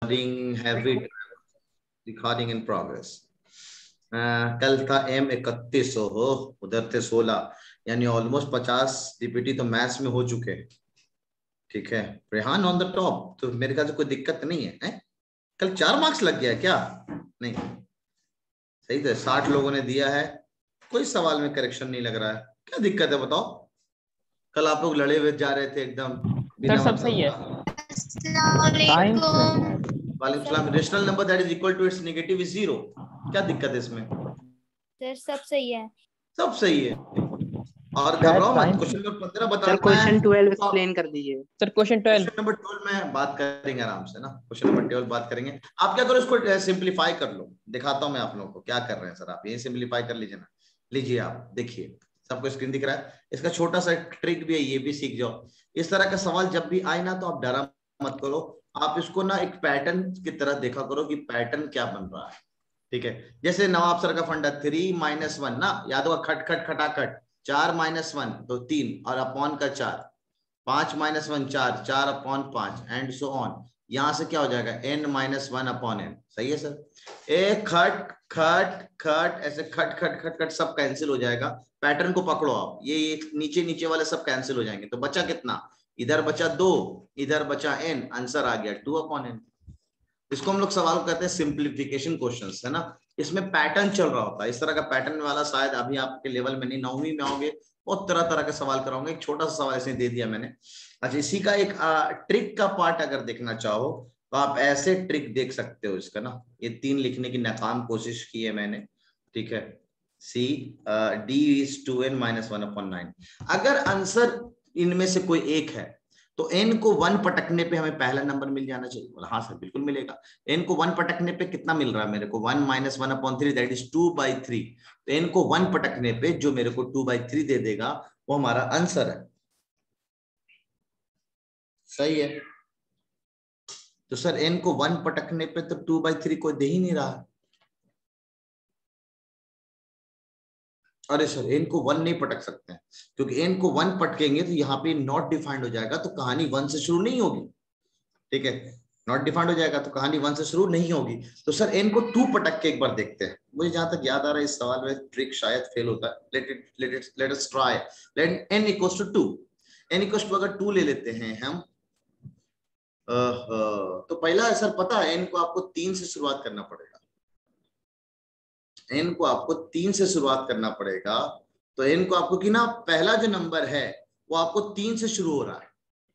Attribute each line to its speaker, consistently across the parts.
Speaker 1: Recording in progress. कल था M31 हो, उधर थे 16, यानी ऑलमोस्ट 50 डीपीटी तो मैथ्स में हो चुके हैं। ठीक है, रेहान ऑन द टॉप, तो मेरे ख्याल से कोई दिक्कत नहीं है, कल 4 मार्क्स लग गया क्या? नहीं, सही तो 60 लोगों ने दिया है, कोई सवाल में करेक्शन नहीं लग रहा है, क्या दिक्कत है बताओ? कल आप लोग लड़े हुए जा रहे थे एकदम बिना
Speaker 2: सब सही है।
Speaker 1: वालेकुम सलाम। Rational number that is equal to its negative is 0, क्या दिक्कत है इसमें?
Speaker 3: सर सब सही है,
Speaker 1: सब सही है। और घबराओ मत, क्वेश्चन नंबर 15 बताना है।
Speaker 4: क्वेश्चन 12 एक्सप्लेन कर दीजिए
Speaker 2: सर। क्वेश्चन
Speaker 1: नंबर 12 में बात करेंगे आराम से ना, क्वेश्चन नंबर 12 बात करेंगे। आप क्या करो, इसको सिंप्लीफाई कर लो, दिखाता हूं मैं आप लोगों को क्या कर रहे हैं सर। आप ये सिंप्लीफाई कर लीजिए ना, लीजिए आप देखिए, सबको स्क्रीन दिख रहा है। इसका छोटा सा ट्रिक भी है, ये भी सीख जाओ। इस तरह का सवाल जब भी आए ना, तो आप डरा मत करो, आप इसको ना एक पैटर्न की तरह देखा करो कि पैटर्न क्या बन रहा है। ठीक है, जैसे नवाब सर का फंडा 3 - 1 ना, याद होगा, खट खट खटाखट, 4 - 1 तो 3 और अपॉन का 4, 5 - 1 4, 4 अपॉन 5 एंड सो ऑन। यहां से क्या हो जाएगा, n - 1 अपॉन n। सही है सर, एक खट खट खट, ऐसे खट खट खट खट सब कैंसिल हो जाएगा। पैटर्न को पकड़ो आप, ये नीचे नीचे वाले सब कैंसिल हो जाएंगे, तो बचा कितना, इधर बचा 2, इधर बचा n, आंसर आ गया 2 अपॉन n। इसको हम लोग सवाल कहते हैं सिंप्लीफिकेशन क्वेश्चंस, है ना। इसमें पैटर्न चल रहा होता है, इस तरह का पैटर्न वाला शायद अभी आपके लेवल में नहीं, 9वीं में आओगे बहुत तरह तरह के सवाल कराऊंगा। एक छोटा सा सवाल ऐसे दे दिया मैंने। अच्छा, इसी का एक ट्रिक का पार्ट अगर देखना चाहो तो आप ऐसे ट्रिक देख सकते हो इसका ना। ये 3 लिखने की नाकाम कोशिश की है मैंने, ठीक है। C D is 2n - 1/9। अगर आंसर इनमें से कोई एक है तो n को 1 पटकने पे हमें पहला नंबर मिल जाना चाहिए। बोला हाँ सर बिल्कुल मिलेगा। n को 1 पटकने पे कितना मिल रहा है मेरे को, 1 - 1/3 दैट इज 2/3। तो n को 1 पटकने पे जो मेरे को 2/3 दे देगा वो हमारा आंसर है। सही है, तो सर n को 1 पटकने पे तो 2/3 कोई दे ही नहीं रहा। अरे सर n को 1 नहीं पटक सकते हैं, क्योंकि n को 1 पटकेंगे तो यहाँ पे नॉट डिफाइंड हो जाएगा, तो कहानी 1 से शुरू नहीं होगी। ठीक है, नॉट डिफाइंड हो जाएगा तो कहानी 1 से शुरू नहीं होगी। तो सर n को 2 पटक के एक बार देखते हैं। मुझे जहां तक याद आ रहा है इस सवाल में ट्रिक शायद फेल होता है। Let us try. Let n equals to 2। n equals to अगर 2 ले लेते हैं हम, तो पहला सर पता है n को आपको 3 से शुरुआत करना पड़ेगा। n को आपको 3 से शुरुआत करना पड़ेगा। तो n को आपको कि ना पहला जो नंबर है वो आपको 3 से शुरू हो रहा है।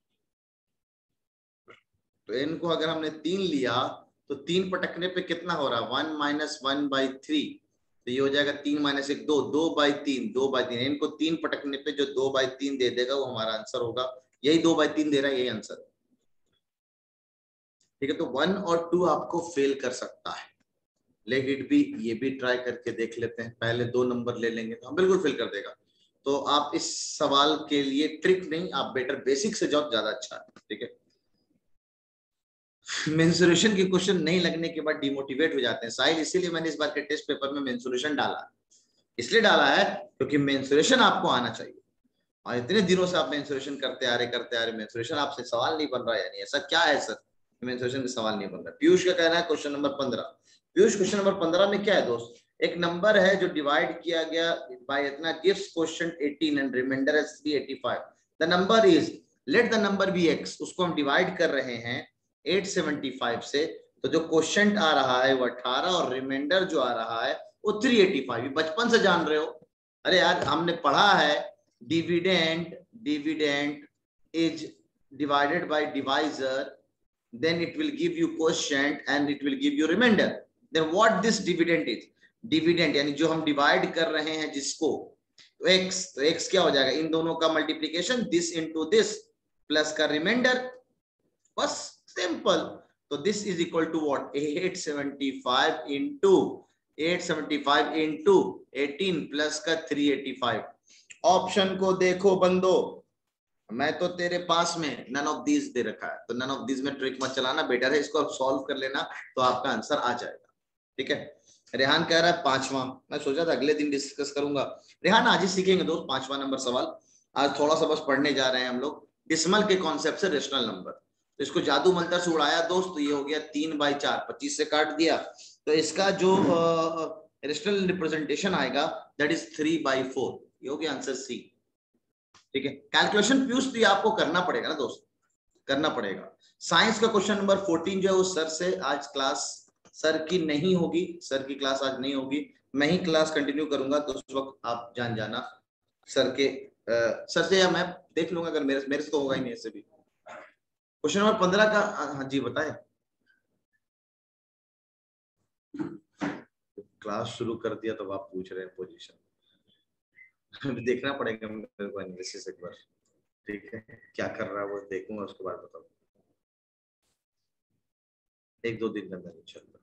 Speaker 1: तो n को अगर हमने 3 लिया तो 3 पटकने पे कितना हो रहा है, 1 - 1/3। तो ये हो जाएगा 3 - 1 2, 2/3, 2/3। n को 3 पटकने पे जो 2/3 दे देगा वो हमारा आंसर होगा। यही 2/3 दे रहा है, यही आंसर। ठीक है, तो 1 और 2 आपको फेल कर सकता है। लेट इट बी, ये भी ट्राई करके देख लेते हैं। पहले 2 नंबर ले लेंगे तो हम बिल्कुल फेल कर देगा। तो आप इस सवाल के लिए ट्रिक नहीं, आप बेटर बेसिक से जाओ, ज्यादा अच्छा है। ठीक है, मेंसुरेशन के क्वेश्चन नहीं लगने के बाद डिमोटिवेट हो जाते हैं साहिल, इसीलिए मैंने इस बार के टेस्ट पेपर में मेंसुरेशन डाला। इसलिए डाला है क्योंकि मेंसुरेशन आपको आना चाहिए, और इतने दिनों से आप मेंसुरेशन करते आ रहे मेंसुरेशन आपसे सवाल नहीं बन रहा है, यानी ऐसा क्या है सर मेंसुरेशन का सवाल नहीं बन रहा। पीयूष का कहना है question number 15। Piyush question number 15 में क्या है दोस्त, एक नंबर है जो डिवाइड किया गया बाय इतना, gives quotient 18 and remainder as 385। The number is, let the number be x। उसको हम डिवाइड कर रहे हैं 875 से, तो जो क्वोशिएंट आ रहा है वो 18 और रिमाइंडर जो आ रहा है वो 385। बचपन से जान रहे हो, अरे यार हमने पढ़ा है dividend is divided by divisor, then it will give you quotient and it will give you remainder. Then what this dividend is, dividend यानी जो हम डिवाइड कर रहे हैं जिसको, तो x क्या हो जाएगा, इन दोनों का multiplication, this into this plus का रिमाइंडर, बस सिंपल। तो this is equal to what, 875 into 18 plus का 385। ऑप्शन को देखो बंदो, मैं तो तेरे पास में नन ऑफ दीज दे रखा है, तो नन ऑफ दीज में ट्रिक मत चलाना, बेटर है इसको आप सॉल्व कर लेना तो आपका आंसर आ जाएगा। ठीक है, रेहान कह रहा है 5वां, मैं सोचा था अगले दिन डिस्कस करूंगा। रेहान आज ही सीखेंगे दोस्त 5वां नंबर सवाल। आज थोड़ा सा बस पढ़ने जा रहे हैं हम लोग डिसिमल के कॉन्सेप्ट से रेशनल नंबर। तो इसको जादू मंत्र से उड़ाया दोस्त, तो ये हो गया 3/4, 25 से काट दिया, तो इसका जो रेशनल रिप्रेजेंटेशन आएगा दैट इज 3/4। ये हो गया आंसर सी। ठीक है, कैलकुलेशन पीयूष भी आपको करना पड़ेगा ना दोस्त, करना पड़ेगा। साइंस का क्वेश्चन नंबर 14 जो है वो सर से आज क्लास सर की नहीं होगी, सर की क्लास आज नहीं होगी, मैं ही क्लास कंटिन्यू करूंगा, तो उस वक्त आप जान जाना सर के सर से, या मैं देख लूंगा, अगर मेरे से तो होगा ही मेरे से भी। क्वेश्चन नंबर 15 का हाँ जी बताएं। क्लास शुरू कर दिया तो आप पूछ रहे हैं पोजीशन, देखना पड़ेगा मेरे को एनालिसिस एक बार। ठीक है, क्या कर रहा है वो देखूंगा, उसके बाद बताऊंगा, 1-2 दिन के अंदर इंशाल्लाह।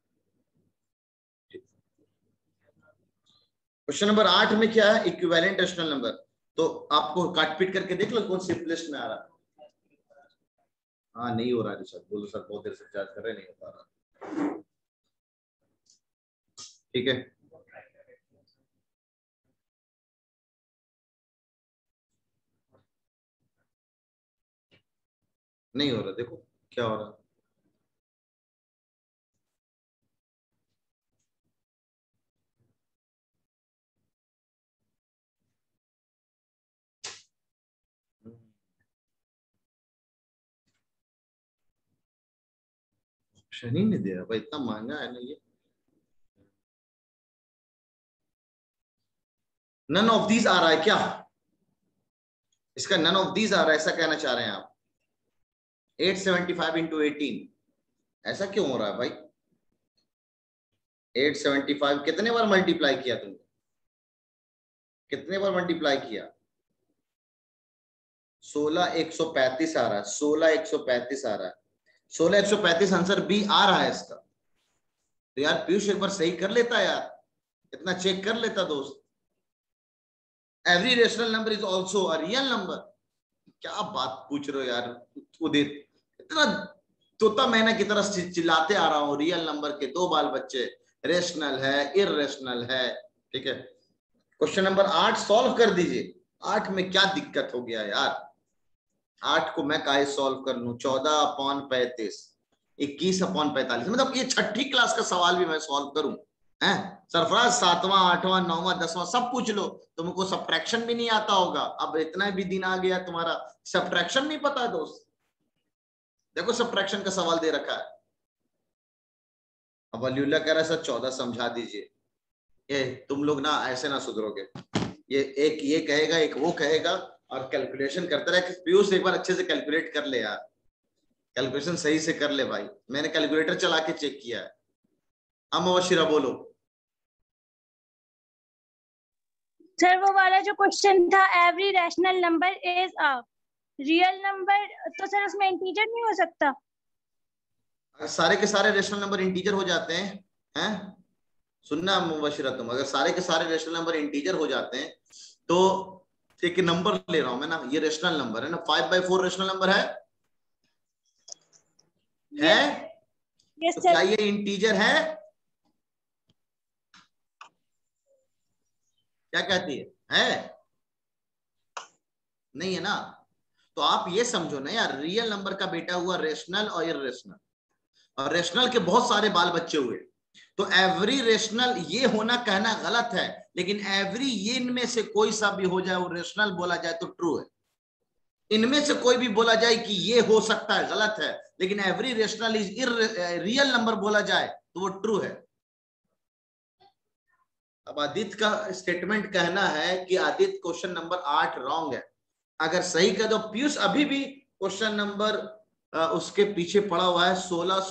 Speaker 1: क्वेश्चन नंबर 8 में क्या है, इक्विवेलेंट रेशनल नंबर। तो आपको काट पीट करके देख लो कौन सिंपलेस्ट में आ रहा है। हाँ नहीं हो रहा है सर, बोलो सर बहुत देर से चार्ज कर रहे, नहीं हो पा रहा। ठीक है, नहीं हो रहा, देखो क्या हो रहा है। शनि नहीं दे रहा भाई, इतना महंगा है ना ये। नन ऑफ दीज आ रहा है क्या, इसका नन ऑफ दीज आ रहा है, ऐसा कहना चाह रहे हैं आप। 875 इंटू 18, ऐसा क्यों हो रहा है भाई। 875 कितने बार मल्टीप्लाई किया तुमने, कितने बार मल्टीप्लाई किया। 16,135 आ रहा है, 16,135 आ रहा है, 16,135 आंसर बी आ रहा है इसका। तो यार पीयूष एक बार सही कर लेता यार, इतना चेक कर लेता दोस्त। Every rational number is also a real number. क्या बात पूछ रहे हो यार उदित, इतना तोता मैना की तरह चिल्लाते आ रहा हूं, रियल नंबर के 2 बाल बच्चे, रेशनल है इरेशनल है। ठीक है, क्वेश्चन नंबर 8 सॉल्व कर दीजिए। 8 में क्या दिक्कत हो गया यार, 8 को मैं काहे सॉल्व कर लूं, 14/35, 21/45, मतलब ये छठी क्लास का सवाल भी मैं सॉल्व करूं हैं। सरफराज 7वां 8वां 9वां 10वां सब पूछ लो, तुमको सब्ट्रैक्शन भी नहीं आता होगा, अब इतना भी दिन आ गया तुम्हारा सब्ट्रैक्शन नहीं पता है दोस्त। देखो सब्ट्रैक्शन का सवाल दे रखा है। अब अलीउल्ला कह रहा है सर 14 समझा दीजिए। ये तुम लोग ना ऐसे ना सुधरोगे, ये एक ये कहेगा एक वो कहेगा, और कैलकुलेशन करते रहे। पीयूष एक बार अच्छे से कैलकुलेट कर ले यार, कैलकुलेशन सही से कर ले भाई, मैंने कैलकुलेटर चला के चेक किया है। अब मुबशिरा बोलो।
Speaker 3: सर वो वाला जो क्वेश्चन था, every rational number is a real number, तो सर उसमें इंटीजर नहीं हो सकता।
Speaker 1: सारे के सारे रेशनल नंबर इंटीजर हो जाते हैं सुनना मुबशिरा, तुम अगर सारे के सारे रेशनल नंबर इंटीजर हो जाते हैं तो एक नंबर ले रहा हूं मैं ना, ये रेशनल नंबर है ना, 5/4 रेशनल नंबर है
Speaker 3: यस
Speaker 1: तो
Speaker 3: सर।
Speaker 1: क्या ये इंटीजर है, क्या कहती है नहीं है ना। तो आप ये समझो ना यार, रियल नंबर का बेटा हुआ रेशनल और इरेशनल, और रेशनल के बहुत सारे बाल बच्चे हुए, तो एवरी रेशनल ये होना कहना गलत है, लेकिन एवरी ये इनमें से कोई सा भी हो जाए वो रेशनल बोला जाए तो ट्रू है। इनमें से कोई भी बोला जाए कि ये हो सकता है गलत है, लेकिन every rational is real number बोला जाए तो वो ट्रू है। अब आदित्य का स्टेटमेंट कहना है कि आदित्य क्वेश्चन नंबर 8 रॉन्ग है, अगर सही कह दो पीयूष अभी भी क्वेश्चन नंबर उसके पीछे पड़ा हुआ है,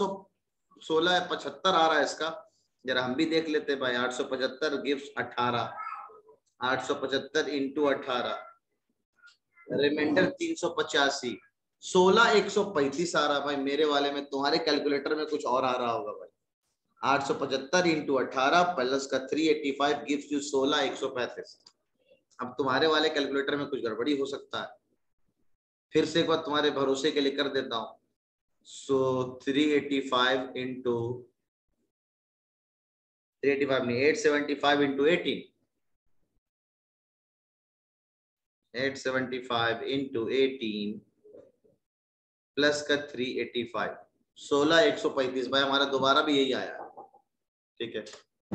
Speaker 1: 1675 आ रहा है इसका, जरा हम भी देख लेते हैं भाई। 875 गिव्स 18, 875 इंटू 18, रिमाइंडर 385, 16,135 आ रहा भाई मेरे वाले में, तुम्हारे कैलकुलेटर में कुछ और आ रहा होगा भाई। 875 इंटू 18 प्लस का 385 गिव्स यू 16,135। अब तुम्हारे वाले कैलकुलेटर में कुछ गड़बड़ी हो सकता है, फिर से एक बार तुम्हारे भरोसे के लिए कर देता हूं। सो 385 इंटू 385 नहीं 875 इंटू 18, 875 इंटू 18 प्लस का 385, 16,135। भाई हमारा दोबारा भी यही आया, ठीक है।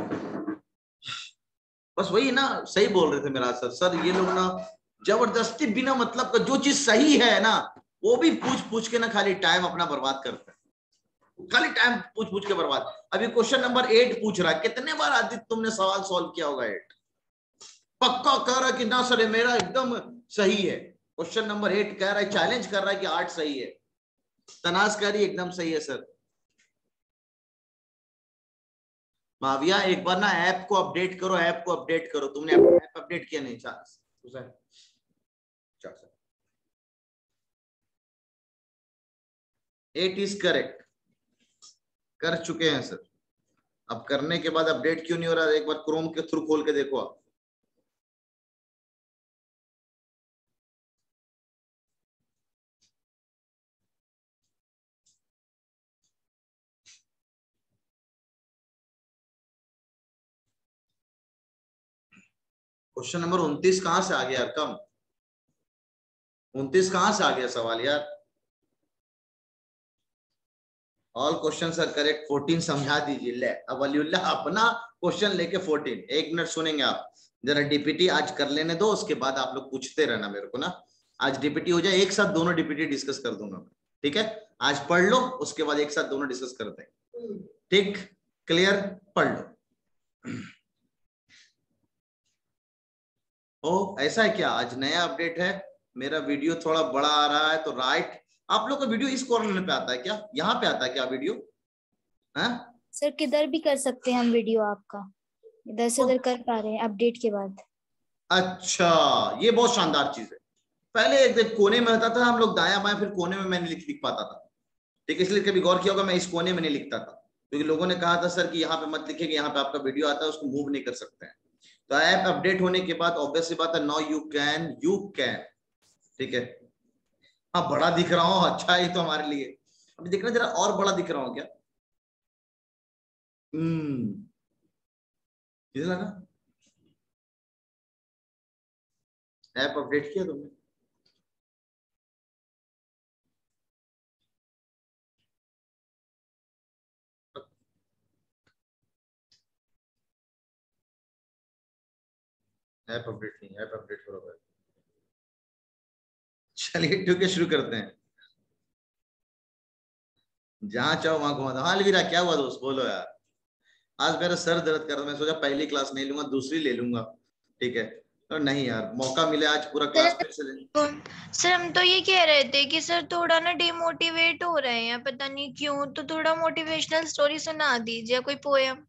Speaker 1: बस वही ना, सही बोल रहे थे मेरा सर ये लोग ना जबरदस्ती बिना मतलब का जो चीज सही है ना वो भी पूछ पूछ के ना खाली टाइम अपना बर्बाद करते हैं, खाली टाइम पूछ पूछ के बर्बाद। अभी क्वेश्चन नंबर 8 पूछ रहा है, कितने बार आदित्य तुमने सवाल सॉल्व किया होगा 8? पक्का कह रहा है कि ना सर मेरा एकदम सही है। क्वेश्चन नंबर 8 कह रहा है, चैलेंज कर रहा है कि 8 सही है। तनाज कह रही एकदम सही है सर। माविया एक बार ना ऐप को अपडेट करो, ऐप को अपडेट करो। तुमने ऐप अपडेट किया नहीं? 8 इज करेक्ट, कर चुके हैं सर। अब करने के बाद अपडेट क्यों नहीं हो रहा? एक बार क्रोम के थ्रू खोल के देखो आप। क्वेश्चन नंबर 29 कहां से आ गया यार? कम 29 कहां से आ गया सवाल यार? ऑल क्वेश्चन आर करेक्ट, 14 समझा दीजिए। ले अब वलीउल्लाह अपना क्वेश्चन लेके 14। एक मिनट सुनेंगे आप, जरा डीपीटी आज कर लेने दो, उसके बाद आप लोग पूछते रहना मेरे को ना। आज डीपीटी हो जाए, एक साथ दोनों डीपीटी डिस्कस कर दूंगा मैं, ठीक है? आज पढ़ लो, उसके बाद एक साथ दोनों डिस्कस करते हैं, ठीक? क्लियर? पढ़ लो। ओ ऐसा है क्या? आज नया अपडेट है। मेरा वीडियो थोड़ा बड़ा आ रहा है तो राइट। आप लोग का वीडियो इस कॉर्नर पे आता है क्या? यहाँ पे आता है क्या वीडियो? हाँ
Speaker 2: सर किधर भी कर सकते हैं हम वीडियो आपका, इधर से उधर कर पा रहे हैं अपडेट के बाद।
Speaker 1: अच्छा, ये बहुत शानदार चीज है। पहले एक कोने में होता था हम लोग दाया बाया, फिर कोने में मैं नहीं लिख पाता था, ठीक है? इसलिए कभी गौर किया होगा मैं इस कोने में नहीं लिखता था, क्योंकि लोगों ने कहा था सर कि यहाँ पे मत लिखिए, यहाँ पे आपका वीडियो आता है उसको मूव नहीं कर सकते हैं। तो ऐप अपडेट होने के बाद ऑब्वियस सी बात है, नाउ यू कैन, ठीक है? हाँ बड़ा दिख रहा हूँ, अच्छा है तो हमारे लिए। अभी देखना जरा और बड़ा दिख रहा हूँ क्या? लगा ऐप अपडेट किया तुमने? ऐप अपडेट नहीं, ऐप अपडेट करो भाई। चलिए ठीक है, शुरू करते हैं। जहां चाहो वहां घुमा दो। हाँ अलवीरा, क्या हुआ दोस्त? बोलो यार। आज मेरा सर दर्द कर रहा है, मैं सोचा पहली क्लास नहीं लूंगा, दूसरी ले लूंगा, ठीक है? तो नहीं यार, मौका मिले आज पूरा क्लास फिर से ले।
Speaker 5: सर हम तो ये कह रहे थे कि सर थोड़ा ना डिमोटिवेट हो रहे हैं, पता नहीं क्यों, तो थोड़ा मोटिवेशनल स्टोरी सुना दीजिए, कोई पोएम।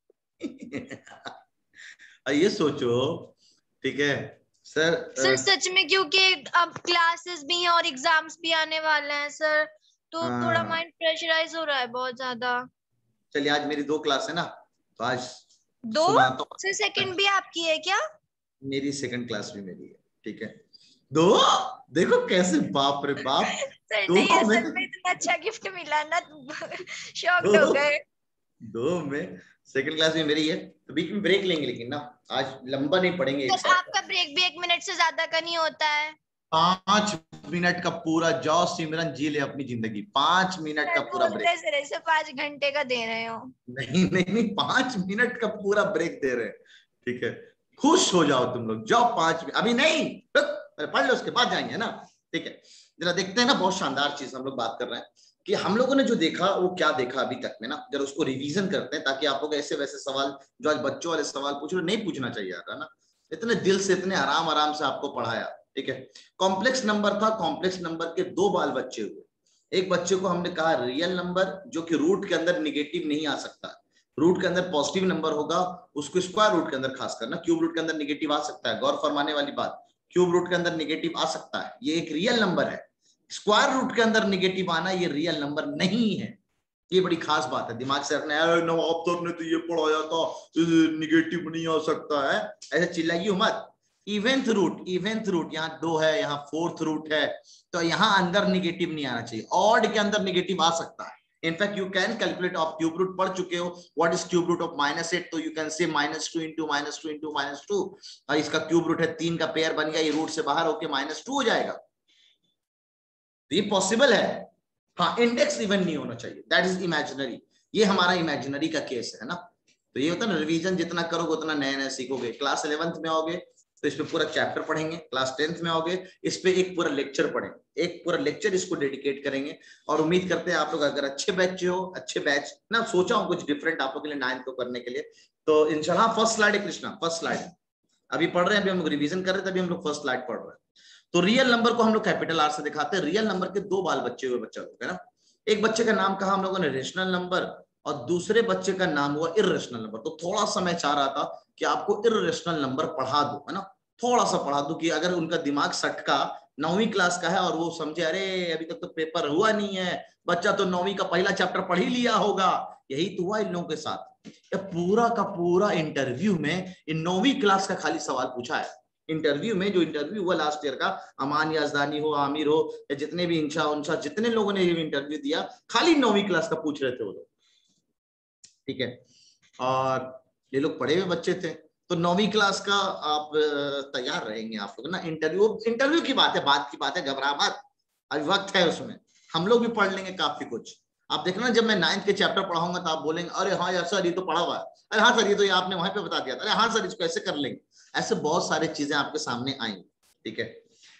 Speaker 1: ये सोचो, ठीक है सर?
Speaker 5: सर सच में, क्योंकि अब क्लासेस भी हैं और एग्जाम्स भी आने वाले हैं सर, तो थोड़ा माइंड प्रेशराइज हो रहा है बहुत ज्यादा।
Speaker 1: चलिए आज मेरी 2 क्लास है ना, तो आज
Speaker 5: 2?
Speaker 1: सुनाता हूं।
Speaker 5: सर सेकंड भी आपकी है क्या?
Speaker 1: मेरी सेकंड क्लास भी मेरी है, ठीक है? 2 देखो कैसे, बाप रे बाप।
Speaker 5: सर
Speaker 1: 2
Speaker 5: नहीं, असल
Speaker 1: में
Speaker 5: में इतना अच्छा गिफ्ट मिला ना, शॉक्ड हो गए।
Speaker 1: 2 में सेकंड क्लास भी मेरी है, तो बीच में ब्रेक लेंगे, लेकिन ना आज लंबा नहीं पढ़ेंगे एक
Speaker 5: सर
Speaker 1: साथ।
Speaker 5: आपका ब्रेक भी 1 मिनट से ज्यादा का नहीं होता है।
Speaker 1: 5 मिनट का पूरा, जाओ सिमरन जी ले अपनी जिंदगी। 5 मिनट का पूरा ब्रेक।
Speaker 5: सर ऐसे 5 घंटे का दे रहे हो?
Speaker 1: नहीं नहीं नहीं, 5 मिनट का पूरा ब्रेक दे रहे हैं, ठीक है? खुश हो जाओ तुम लोग, जाओ 5 मिनट। अभी नहीं, पढ़ लो उसके बाद जाएंगे ना, ठीक है? जरा देखते हैं ना, बहुत शानदार चीज हम लोग बात कर रहे हैं कि हम लोगों ने जो देखा वो क्या देखा अभी तक में ना, जरा उसको रिवीजन करते हैं, ताकि आप लोग ऐसे वैसे सवाल जो आज बच्चों वाले सवाल पूछ रहे नहीं पूछना चाहिए था ना। इतने दिल से, इतने आराम आराम से आपको पढ़ाया, ठीक है? कॉम्प्लेक्स नंबर था, कॉम्प्लेक्स नंबर के 2 बाल बच्चे हुए। एक बच्चे को हमने कहा रियल नंबर, जो कि रूट के अंदर निगेटिव नहीं आ सकता, रूट के अंदर पॉजिटिव नंबर होगा, उसको स्क्वायर रूट के अंदर खास करना, क्यूब रूट के अंदर निगेटिव आ सकता है। गौर फरमाने वाली बात, क्यूब रूट के अंदर निगेटिव आ सकता है, ये एक रियल नंबर है। स्क्वायर रूट के अंदर निगेटिव आना ये रियल नंबर नहीं है, ये बड़ी खास बात है, दिमाग से रखना है। नवाब सर ने तो ये पढ़ाया था, निगेटिव नहीं आ सकता है, ऐसे चिल्लाइए मत। इवेंथ रूट यहाँ 2 है, यहाँ 4th रूट है, तो यहाँ अंदर निगेटिव नहीं आना चाहिए। ऑड के अंदर निगेटिव आ सकता है। In fact you can calculate of cube root, पढ़ चुके हो what is cube root of -8, तो you can say -2 into -2 into -2, और इसका क्यूब रूट है 3 का पेयर बन गया, ये रूट से बाहर होके -2 हो जाएगा, तो ये पॉसिबल है। हाँ, इंडेक्स इवन नहीं होना चाहिए, दैट इज इमेजिनरी। ये हमारा इमेजिनरी का केस है ना। तो ये होता है ना, रिवीजन जितना करोगे उतना नया नया सीखोगे। क्लास 11th में आओगे तो इस पे पूरा चैप्टर पढ़ेंगे, क्लास 10th में आओगे इस पे एक पूरा लेक्चर पढ़ेंगे, एक पूरा लेक्चर इसको डेडिकेट करेंगे। और उम्मीद करते हैं आप लोग अगर अच्छे बैच हो, अच्छे बैच ना, सोचा हूँ कुछ डिफरेंट आप लोग के लिए 9th को करने के लिए। तो इंशाल्लाह फर्स्ट स्लाइड है कृष्णा, फर्स्ट स्लाइड अभी पढ़ रहे हैं, अभी हम लोग रिवीजन कर रहे थे, अभी हम लोग फर्स्ट स्लाइड पढ़ रहे हैं। तो रियल नंबर को हम लोग कैपिटल आर से दिखाते हैं। रियल नंबर के दो बाल बच्चे हुए बच्चा लोग है ना। एक बच्चे का नाम कहा हम लोगों ने रेशनल नंबर, और दूसरे बच्चे का नाम हुआ इर्रेशनल नंबर। तो थोड़ा सा मैं चाह रहा था कि आपको इर्रेशनल नंबर पढ़ा दूं, है ना, थोड़ा सा पढ़ा दूं कि अगर उनका दिमाग सटका, 9वीं क्लास का है और वो समझे अरे अभी तक तो पेपर हुआ नहीं है, बच्चा तो 9वीं का पहला चैप्टर पढ़ ही लिया होगा। यही तो हुआ इन लोगों के साथ। ये पूरा का पूरा इंटरव्यू में इन 9वीं क्लास का खाली सवाल पूछा है। इंटरव्यू में जो इंटरव्यू हुआ लास्ट ईयर का, अमान याजदानी हो, आमिर हो, या जितने भी इंशा उनशा जितने लोगों ने ये इंटरव्यू दिया, खाली 9वीं क्लास का पूछ रहे थे वो लोग, ठीक है। और ये लोग पढ़े हुए बच्चे थे, तो 9वीं क्लास का आप तैयार रहेंगे आप लोग ना। इंटरव्यू की बात है, बात की बात है, घबरा मत, अभी वक्त है उसमें, हम लोग भी पढ़ लेंगे काफी कुछ। आप देखना जब मैं 9th के चैप्टर पढ़ाऊंगा तो आप बोलेंगे अरे हाँ यार सर ये तो पढ़ा हुआ है, अरे हाँ सर ये तो ये आपने वहां पे बता दिया था, अरे हाँ सर इसको ऐसे कर लेंगे। ऐसे बहुत सारी चीजें आपके सामने आएंगी, ठीक है।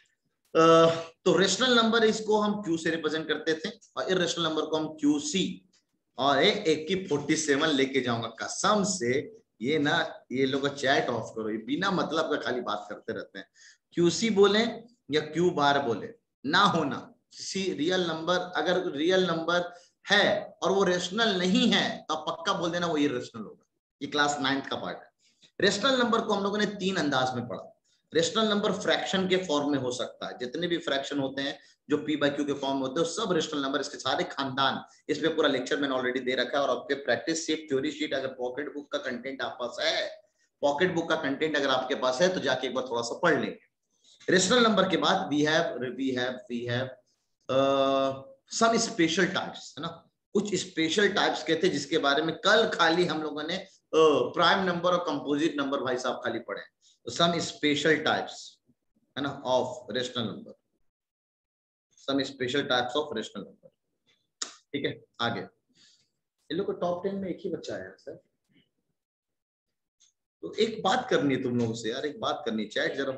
Speaker 1: तो रेशनल नंबर इसको हम क्यू से रिप्रेजेंट करते थे, और इर्रेशनल नंबर को हम क्यू सी, और एक की 47 लेके जाऊंगा कसम से। ये ना, ये लोग चैट ऑफ करो, ये बिना मतलब का खाली बात करते रहते हैं। क्यूसी बोले या क्यू बार बोले ना होना, किसी रियल नंबर अगर रियल नंबर है और वो रेशनल नहीं है तो आप पक्का बोल देना वो इर्रेशनल होगा। ये क्लास 9th का पार्ट है। रेशनल नंबर को हम लोगों ने 3 अंदाज में पढ़ा। रेशनल नंबर फ्रैक्शन के फॉर्म में हो सकता है, जितने भी फ्रैक्शन होते हैं जो पी बाई क्यू के फॉर्म में होते हैं सब रेशनल नंबर, इसके सारे खानदान। इस पे पूरा लेक्चर मैंने ऑलरेडी दे रखा है, और आपके प्रैक्टिस शीट, थ्योरी शीट, अगर पॉकेट बुक का कंटेंट आप पास है, पॉकेट बुक का कंटेंट अगर आपके पास है तो जाके एक बार थोड़ा सा पढ़ लेंगे। रेशनल नंबर के बाद we have some special types, है ना, कुछ स्पेशल टाइप्स के थे जिसके बारे में कल खाली हम लोगों ने प्राइम नंबर और कंपोजिट नंबर भाई साहब खाली पढ़े। सम स्पेशल टाइप्स, है ना, of rational number, some special types of rational number, ठीक है। आगे इन लोग को टॉप 10 में एक ही बच्चा आया सर। तो एक बात करनी है तुम लोगों से यार, एक बात करनी, चैट जरा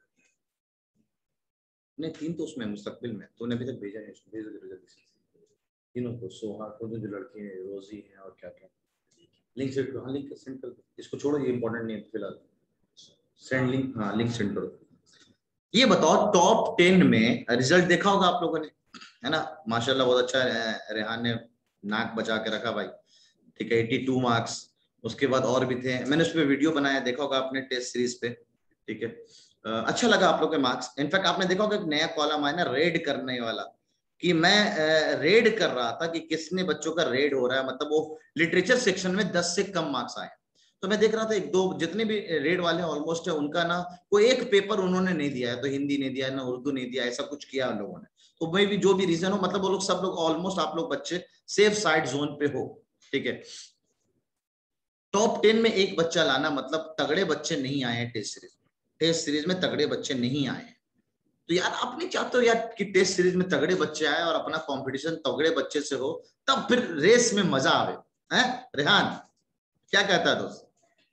Speaker 1: नहीं, 3 तो उसमें मुस्तकबिल में तूने अभी तक भेजा है, भेज दो जल्दी तीनों को, सोहा को, जो लड़की है, रोजी है, और क्या क्या लिंक सेंड करो। हाँ लिंक सेंड कर दो, इसको छोड़ो, ये इंपॉर्टेंट नहीं है फिलहाल। सेंड लिंक, हाँ लिंक सेंड करो। ये बताओ टॉप 10 में रिजल्ट देखा होगा आप लोगों ने, है ना, माशाल्लाह बहुत अच्छा है, रेहान ने नाक बचा के रखा भाई, ठीक है, 82 मार्क्स। उसके बाद और भी थे, मैंने उस पर वीडियो बनाया, देखा होगा आपने टेस्ट सीरीज पे, ठीक है। अच्छा लगा आप लोग के मार्क्स। इनफैक्ट आपने देखा होगा एक नया कॉलम आया ना, रेड करने वाला, कि मैं रेड कर रहा था कि किसने बच्चों का रेड हो रहा है, मतलब वो लिटरेचर सेक्शन में 10 से कम मार्क्स आए। तो मैं देख रहा था एक दो जितने भी रेड वाले ऑलमोस्ट है उनका ना कोई एक पेपर उन्होंने नहीं दिया है, तो हिंदी नहीं दिया है, ना उर्दू नहीं दिया, ऐसा कुछ किया उन लोगों ने। तो मे भी जो भी रीजन हो, मतलब वो लोग सब लोग ऑलमोस्ट आप लोग बच्चे सेफ साइड जोन पे हो, ठीक है। टॉप 10 में एक बच्चा लाना मतलब तगड़े बच्चे नहीं आए हैं टेस्ट सीरीज में, टेस्ट सीरीज में तगड़े बच्चे नहीं आए हैं। तो यार आप नहीं चाहते हो यार कि टेस्ट सीरीज में तगड़े बच्चे आए और अपना कंपटीशन तगड़े बच्चे से हो, तब फिर रेस में मजा आवे, हैं रेहान, क्या कहता है दोस्त?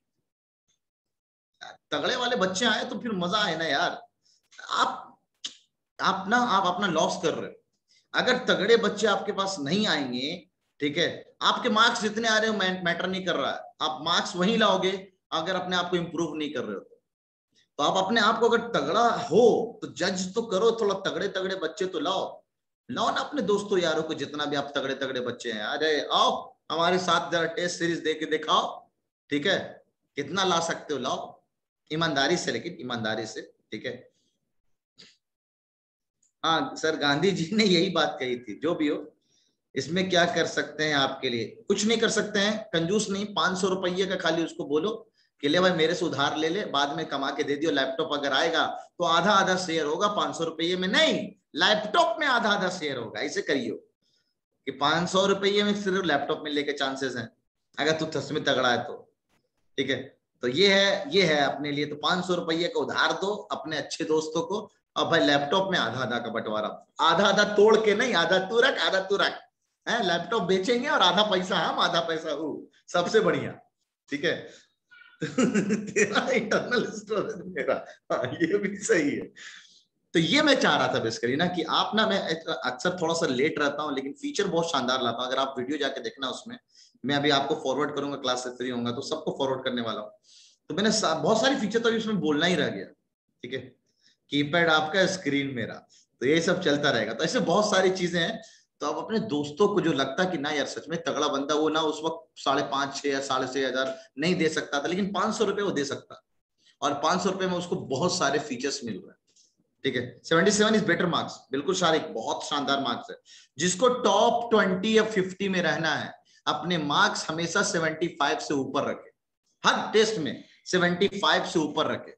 Speaker 1: तगड़े वाले बच्चे आए तो फिर मजा आए ना यार। आप अपना लॉस कर रहे हो। अगर तगड़े बच्चे आपके पास नहीं आएंगे, ठीक है, आपके मार्क्स जितने आ रहे हो मैटर नहीं कर रहा है, आप मार्क्स वही लाओगे अगर अपने आप को इंप्रूव नहीं कर रहे हो। तो आप अपने आप को अगर तगड़ा हो तो जज तो करो, थोड़ा तगड़े तगड़े बच्चे तो लाओ ना अपने दोस्तों यारों को, जितना भी आप तगड़े तगड़े बच्चे हैं, अरे आओ हमारे साथ जरा टेस्ट सीरीज दे के दिखाओ, ठीक है, कितना ला सकते हो लाओ, ईमानदारी से, लेकिन ईमानदारी से, ठीक है। हाँ सर, गांधी जी ने यही बात कही थी, जो भी हो इसमें क्या कर सकते हैं आपके लिए, कुछ नहीं कर सकते हैं, कंजूस नहीं, 500 रुपये का खाली उसको बोलो कि ले भाई मेरे से उधार ले ले, बाद में कमा के दे दियो, लैपटॉप अगर आएगा तो आधा आधा शेयर होगा, 500 रुपये में नहीं, लैपटॉप में आधा आधा शेयर होगा। ऐसे करियो कि 500 रुपये में सिर्फ लैपटॉप मिलने के चांसेस हैं अगर तू सच में तगड़ा है तो, ठीक है। तो ये है अपने लिए, तो 500 रुपये का उधार दो अपने अच्छे दोस्तों को, अब भाई लैपटॉप में आधा आधा का बंटवारा, आधा आधा तोड़ के नहीं, आधा तू रख आधा तू रख है, लैपटॉप बेचेंगे और आधा पैसा हम आधा पैसा वो, सबसे बढ़िया। ठीक है तेरा इंटरनल स्टोरेज मेरा, हाँ ये भी सही है। तो ये मैं चाह रहा था बेसिकली ना कि आप ना, मैं अक्सर थोड़ा सा लेट रहता हूँ लेकिन फीचर बहुत शानदार लाता हूँ। अगर आप वीडियो जाके देखना उसमें, मैं अभी आपको फॉरवर्ड करूंगा, क्लास से फ्री होऊंगा तो सबको फॉरवर्ड करने वाला हूँ। तो मैंने बहुत सारी फीचर तो अभी उसमें बोलना ही रह गया। ठीक है, कीपैड आपका, स्क्रीन मेरा, तो ये सब चलता रहेगा। तो ऐसे बहुत सारी चीजें हैं। तो आप अपने दोस्तों को जो लगता है कि ना यार सच में तगड़ा बंदा, वो ना उस वक्त 5,500 6 या 6,500 नहीं दे सकता था, लेकिन 500 रुपए वो दे सकता, और 500 रुपए में उसको बहुत सारे फीचर्स मिल रहे हैं। ठीक है, 77 इज बेटर मार्क्स, बिल्कुल शारिक, बहुत शानदार मार्क्स है। जिसको टॉप 20 या 50 में रहना है, अपने मार्क्स हमेशा 75 से ऊपर रखे, हर टेस्ट में 75 से ऊपर रखे।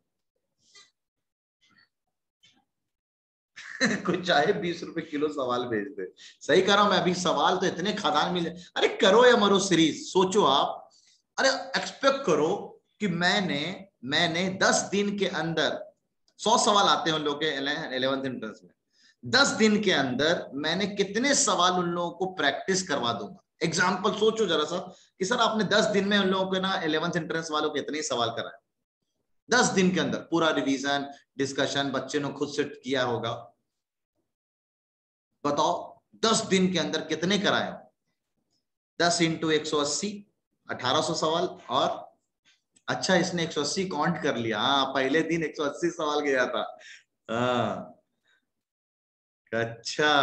Speaker 1: कुछ चाहे 20 रुपए किलो सवाल भेज दे, सही कह रहा हूं मैं। अभी सवाल तो इतने खदान मिले, अरे करो या मरो सीरीज, सोचो आप, अरे एक्सपेक्ट करो कि मैंने 10 दिन के अंदर 100 सवाल आते हैं उन लोगों के 11th एंट्रेंस में, 10 दिन के अंदर मैंने कितने सवाल उन लोगों को प्रैक्टिस करवा दूंगा। एग्जाम्पल सोचो जरा सा कि सर आपने 10 दिन में उन लोगों को ना 11th एंट्रेंस वालों के इतने सवाल कराए, 10 दिन के अंदर पूरा रिवीजन डिस्कशन बच्चे ने खुद से किया होगा। बताओ 10 दिन के अंदर कितने कराए? 10 इंटू 180, 1800 सवाल। और अच्छा इसने 180 काउंट कर लिया, हाँ पहले दिन 180 सवाल गया था। हाँ अच्छा,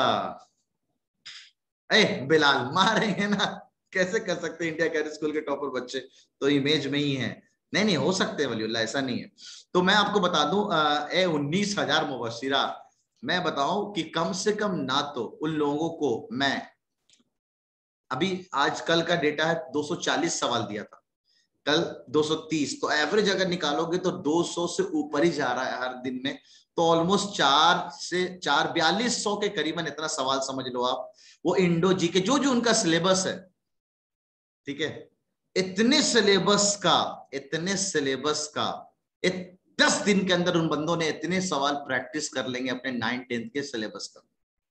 Speaker 1: बिलाल मारेंगे ना, कैसे कर सकते इंडिया कैडेट स्कूल के टॉपर बच्चे तो इमेज में ही है। नहीं हो सकते वलीउल्लाह, ऐसा नहीं है। तो मैं आपको बता दूं 19,000 मुबशिरा, मैं बताऊं कि कम से कम ना तो उन लोगों को मैं, अभी आज कल का डेटा है 240 सवाल दिया था, कल 230, तो एवरेज अगर निकालोगे तो 200 से ऊपर ही जा रहा है हर दिन में। तो ऑलमोस्ट 4,4200 के करीबन इतना सवाल समझ लो आप। वो इंडो जी के जो उनका सिलेबस है, ठीक है, इतने सिलेबस का 10 दिन के अंदर उन बंदों ने इतने सवाल प्रैक्टिस कर लेंगे अपने 9th 10th के सिलेबस का।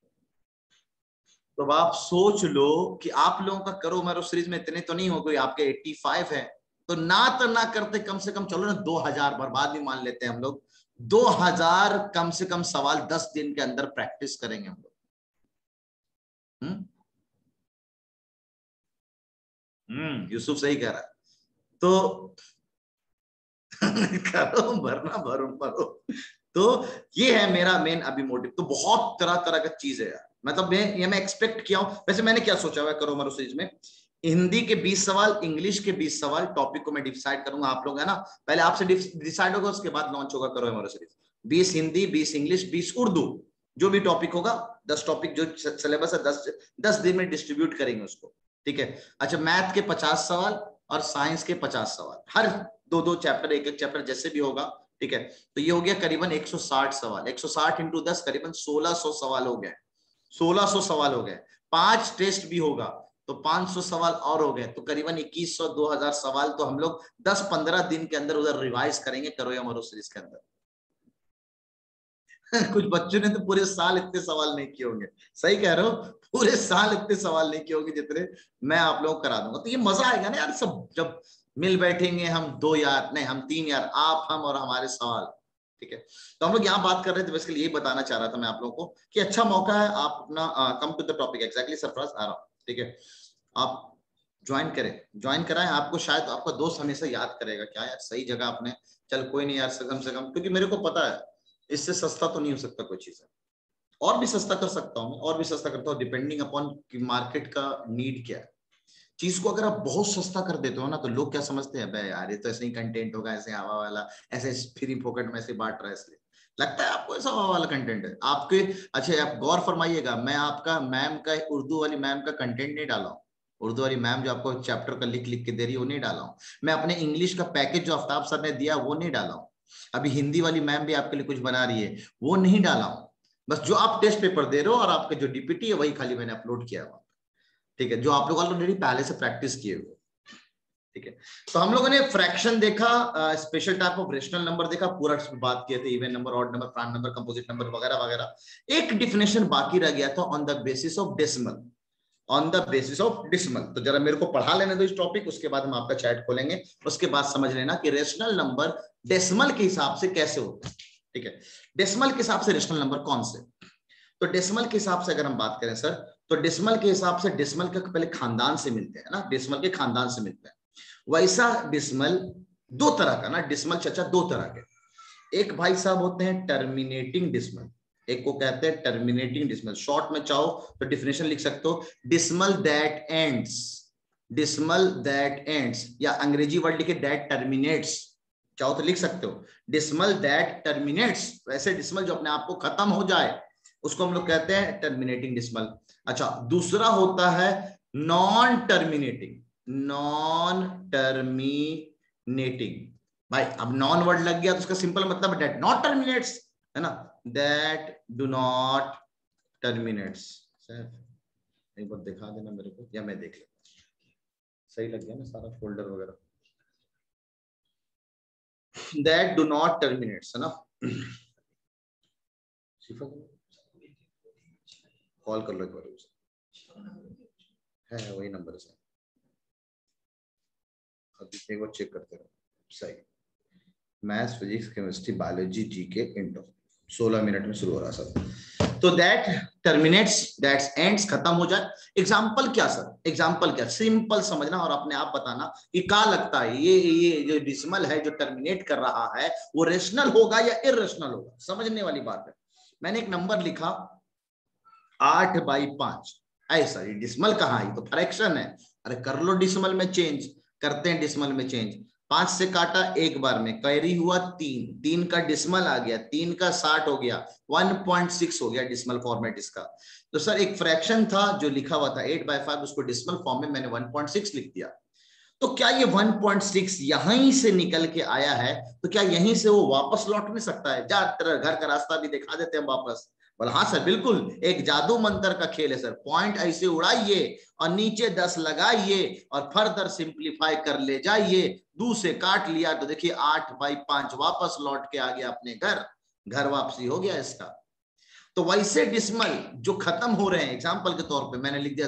Speaker 1: तो आप सोच लो कि आप लोगों का करो मरो सीरीज में इतने तो नहीं हो गए, आपके 85 है, तो ना करते कम से कम चलो ना 2,000, बर्बाद भी मान लेते हैं हम लोग, 2,000 कम से कम सवाल 10 दिन के अंदर प्रैक्टिस करेंगे हम लोग। यूसुफ सही कह रहा है। तो करो भरना भरो। तो ये है मेरा मेन अभी मोटिव। तो बहुत तरह तरह का चीज है यार, मतलब मैं एक्सपेक्ट किया हूं। वैसे मैंने क्या सोचा हुआ है करो मरो सीरीज में, हिंदी के 20 सवाल, इंग्लिश के 20 सवाल, टॉपिक को मैं डिसाइड करूंगा, आप लोग है ना, पहले आपसे डिसाइड होगा, उसके बाद लॉन्च होगा करो मरो सीरीज। 20 हिंदी, 20 इंग्लिश, 20 उर्दू, जो भी टॉपिक होगा, 10 टॉपिक जो सिलेबस है 10 दिन में डिस्ट्रीब्यूट करेंगे उसको। ठीक है, अच्छा मैथ के 50 सवाल और साइंस के 50 सवाल, हर 2-2 चैप्टर, एक चैप्टर जैसे भी होगा। ठीक है, तो ये हो गया करीबन 160 सवाल, 160 इंटू 10 करीबन 1600 सवाल हो गए, 1600 सवाल हो गए। 5 टेस्ट भी होगा तो 500 सवाल और हो गए, तो करीबन 2100 2000 सवाल तो हम लोग 10-15 दिन के अंदर उधर रिवाइज करेंगे करो या मरो सीरीज के अंदर। कुछ बच्चों ने तो पूरे साल इतने सवाल नहीं किए होंगे, सही कह रहे हो, पूरे साल इतने सवाल नहीं किए होंगे जितने मैं आप लोग करा दूंगा। तो ये मजा आएगा ना यार, सब जब मिल बैठेंगे हम 2 यार, नहीं हम 3 यार, आप हम और हमारे सवाल। ठीक है, तो हम लोग यहाँ बात कर रहे थे, बेसिकली यही बताना चाह रहा था मैं आप लोगों को कि अच्छा मौका है, आप अपना come to the topic, exactly Sarfaraz आ रहा हूँ। ठीक है, आप ज्वाइन कराएं, आपको शायद आपका दोस्त हमेशा याद करेगा, क्या यार सही जगह आपने, चल कोई नहीं यार कम से कम, क्योंकि मेरे को पता है इससे सस्ता तो नहीं हो सकता कोई चीज है, और भी सस्ता कर सकता हूँ, और भी सस्ता करता हूँ, डिपेंडिंग अपॉन कि मार्केट का नीड क्या है। चीज को अगर आप बहुत सस्ता कर देते हो ना, तो लोग क्या समझते हैं, यार ये तो ऐसे ही कंटेंट होगा, ऐसे हवा वाला, ऐसे फ्री पॉकेट में ऐसे बांट रहा है, इसलिए लगता है आपको ऐसा हवा वाला कंटेंट है आपके। अच्छा आप गौर फरमाइएगा, मैं आपका मैम का, उर्दू वाली मैम का कंटेंट नहीं डाला हूँ, उर्दू वाली मैम जो आपको चैप्टर का लिख के दे रही है वो नहीं डाला हूँ मैं, अपने इंग्लिश का पैकेज जो आफ्ताब सर ने दिया वो नहीं डाला हूँ, अभी हिंदी वाली मैम भी आपके लिए कुछ बना रही है वो नहीं डाला हूँ, बस जो आप टेस्ट पेपर दे रहे हो और आपके जो डीपीटी है वही खाली मैंने अपलोड किया हुआ। ठीक है, जो आप लोग ऑलरेडी पहले से प्रैक्टिस किए हुए। ठीक है, तो हम लोगों ने फ्रैक्शन देखा, special type of rational number देखा, पूरा बात किए थे, even number, odd number, prime number, composite number वगैरह वगैरह। एक डिफिनेशन बाकी रह गया था, on the basis of decimal, on the basis of decimal. तो जरा मेरे को पढ़ा लेने दो इस टॉपिक, उसके बाद हम आपका चैट खोलेंगे, उसके बाद समझ लेना कि रेशनल नंबर डेसिमल के हिसाब से कैसे होते हैं। ठीक है, डेसिमल के हिसाब से रेशनल नंबर कौन से? तो डेसिमल के हिसाब से अगर हम बात करें सर, तो डेसिमल के हिसाब से डेसिमल के पहले खानदान से मिलते हैं ना, डेसिमल के खानदान से मिलते हैं। वैसा डेसिमल दो तरह का ना, डेसिमल चाचा दो तरह के। एक भाई साहब होते हैं टर्मिनेटिंग डेसिमल, एक को कहते हैं टर्मिनेटिंग डेसिमल। शॉर्ट में चाहो तो डिफिनेशन लिख सकते हो, decimal that ends, decimal that ends, या अंग्रेजी वर्ड लिखे दैट टर्मिनेट्स, चाहो तो लिख सकते हो डेसिमल दैट टर्मिनेट्स। वैसे डेसिमल जो अपने आप को खत्म हो जाए उसको हम लोग कहते हैं टर्मिनेटिंग डेसिमल। अच्छा, दूसरा होता है नॉन टर्मिनेटिंग, नॉन टर्मिनेटिंग। भाई अब नॉन वर्ड लग गया तो उसका सिंपल मतलब दैट नॉट टर्मिनेट्स, है ना, दैट डू नॉट टर्मिनेट्स। एक बार दिखा देना मेरे को, या मैं देख लेता, सही लग गया ना सारा फोल्डर वगैरह, दैट डू नॉट टर्मिनेट्स, है ना। कॉल कर लो एक बार, है वही नंबर है, अभी एक बार चेक करते रहो। सही, maths, physics, chemistry, biology, GK, inter, 16 minute में शुरू हो रहा सर। तो दैट टर्मिनेट्स, दैट्स एंड्स, खत्म हो जाए। एग्जांपल क्या सर? एग्जांपल क्या? सिंपल समझना और अपने आप बताना कि क्या लगता है ये जो डेसिमल है जो टर्मिनेट कर रहा है वो रेशनल होगा या इररेशनल होगा। समझने वाली बात है। मैंने एक नंबर लिखा 8/5, ऐसा ये डेसिमल कहाँ है? तो फ्रैक्शन है। अरे कर लो डेसिमल में चेंज, करते हैं डेसिमल में चेंज। 5 से काटा एक बार में, कैरी हुआ 3, 3 का डेसिमल आ गया, 3 का 60 हो गया, 1.6 हो गया डेसिमल फॉर्मेट इसका। तो सर एक फ्रैक्शन था जो लिखा हुआ था 8/5, उसको डेसिमल फॉर्म में मैंने 1.6 लिख दिया। तो क्या ये 1.6 यहीं से निकल के आया है? तो क्या यहीं से वो वापस लौट नहीं सकता है? जा तेरा घर का रास्ता भी दिखा देते हैं वापस। बोला हाँ सर बिल्कुल, एक जादू मंत्र का खेल है सर। पॉइंट ऐसे उड़ाइए और नीचे 10 लगाइए और फर्दर सिंप्लीफाई कर ले जाइए। 2 से काट लिया तो देखिए 8/5 वापस लौट के आ गया अपने घर, घर वापसी हो गया इसका। तो वैसे डेसिमल जो खत्म हो रहे हैं, एग्जांपल के तौर पे मैंने लिख दिया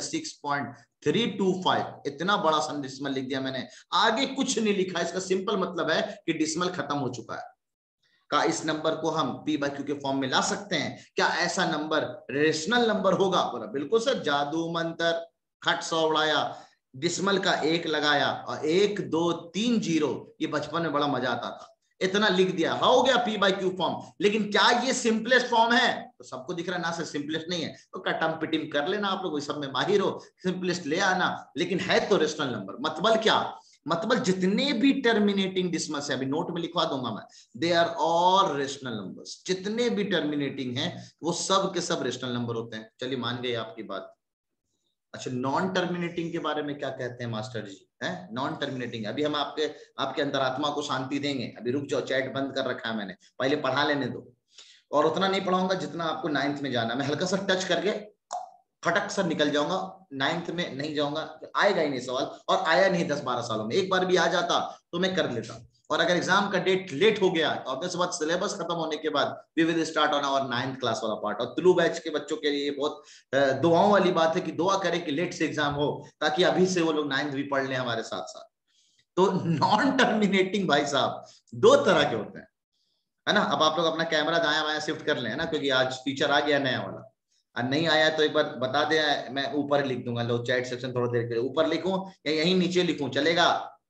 Speaker 1: 6.325, इतना बड़ा सा डेसिमल लिख दिया मैंने, आगे कुछ नहीं लिखा। इसका सिंपल मतलब है कि डेसिमल खत्म हो चुका है। का इस नंबर को हम p/q के फॉर्म में ला सकते हैं? क्या ऐसा नंबर रेशनल नंबर होगा? बोला बिल्कुल सर, जादू मंत्र, खट सौ उड़ाया, डेसिमल का 1 लगाया और 1 2 3 0, ये बचपन में बड़ा मजा आता था, इतना लिख दिया, हो गया p/q फॉर्म। लेकिन क्या ये सिंपलेस्ट फॉर्म है? तो सबको दिख रहा है ना सर सिंपलेस्ट नहीं है, तो कटम पिटिम कर लेना, आप लोग सब में माहिर हो, सिंपलेस्ट ले आना। लेकिन है तो रेशनल नंबर। मतलब क्या? मतलब जितने भी टर्मिनेटिंग डेसिमल्स है, अभी नोट में लिखवा दूंगा मैं, they are all rational numbers. जितने भी टर्मिनेटिंग हैं वो सब के सब रेशनल नंबर होते हैं। चलिए मान गए आपकी बात। अच्छा, नॉन टर्मिनेटिंग के बारे में क्या कहते हैं मास्टर जी? है नॉन टर्मिनेटिंग, अभी हम आपके अंतरात्मा को शांति देंगे। अभी रुक जाओ, चैट बंद कर रखा है मैंने, पहले पढ़ा लेने दो। और उतना नहीं पढ़ाऊंगा जितना आपको 9th में जाना। मैं हल्का सा टच करके फटक सा निकल जाऊंगा, 9th में नहीं जाऊंगा, आएगा ही नहीं सवाल, और आया नहीं 10-12 सालों में। एक बार भी आ जाता तो मैं कर लेता। और अगर एग्जाम का डेट लेट हो गया तो ऑब्वियस बात, सिलेबस खत्म होने के बाद we will start on our 9th class वाला पार्ट। और तुलु बैच के बच्चों के लिए बहुत दुआओं वाली बात है कि दुआ करें कि लेट से एग्जाम हो, ताकि अभी से वो लोग 9th भी पढ़ लें हमारे साथ साथ। तो नॉन टर्मिनेटिंग भाई साहब 2 तरह के होते हैं, है ना। अब आप लोग अपना कैमरा दायां बायां शिफ्ट कर लें ना, क्योंकि आज फीचर आ गया नया वाला। और नहीं आया तो एक बार बता दे, मैं ऊपर लिख दूंगा। लो चैट सेक्शन थोड़ी देर के लिए ऊपर लिखूं या यहीं नीचे लिखूं, चलेगा?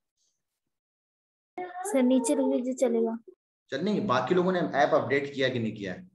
Speaker 2: सर नीचे लिख लीजिए, चलेगा।
Speaker 1: चल नहीं, बाकी लोगों ने ऐप अपडेट किया कि नहीं किया है?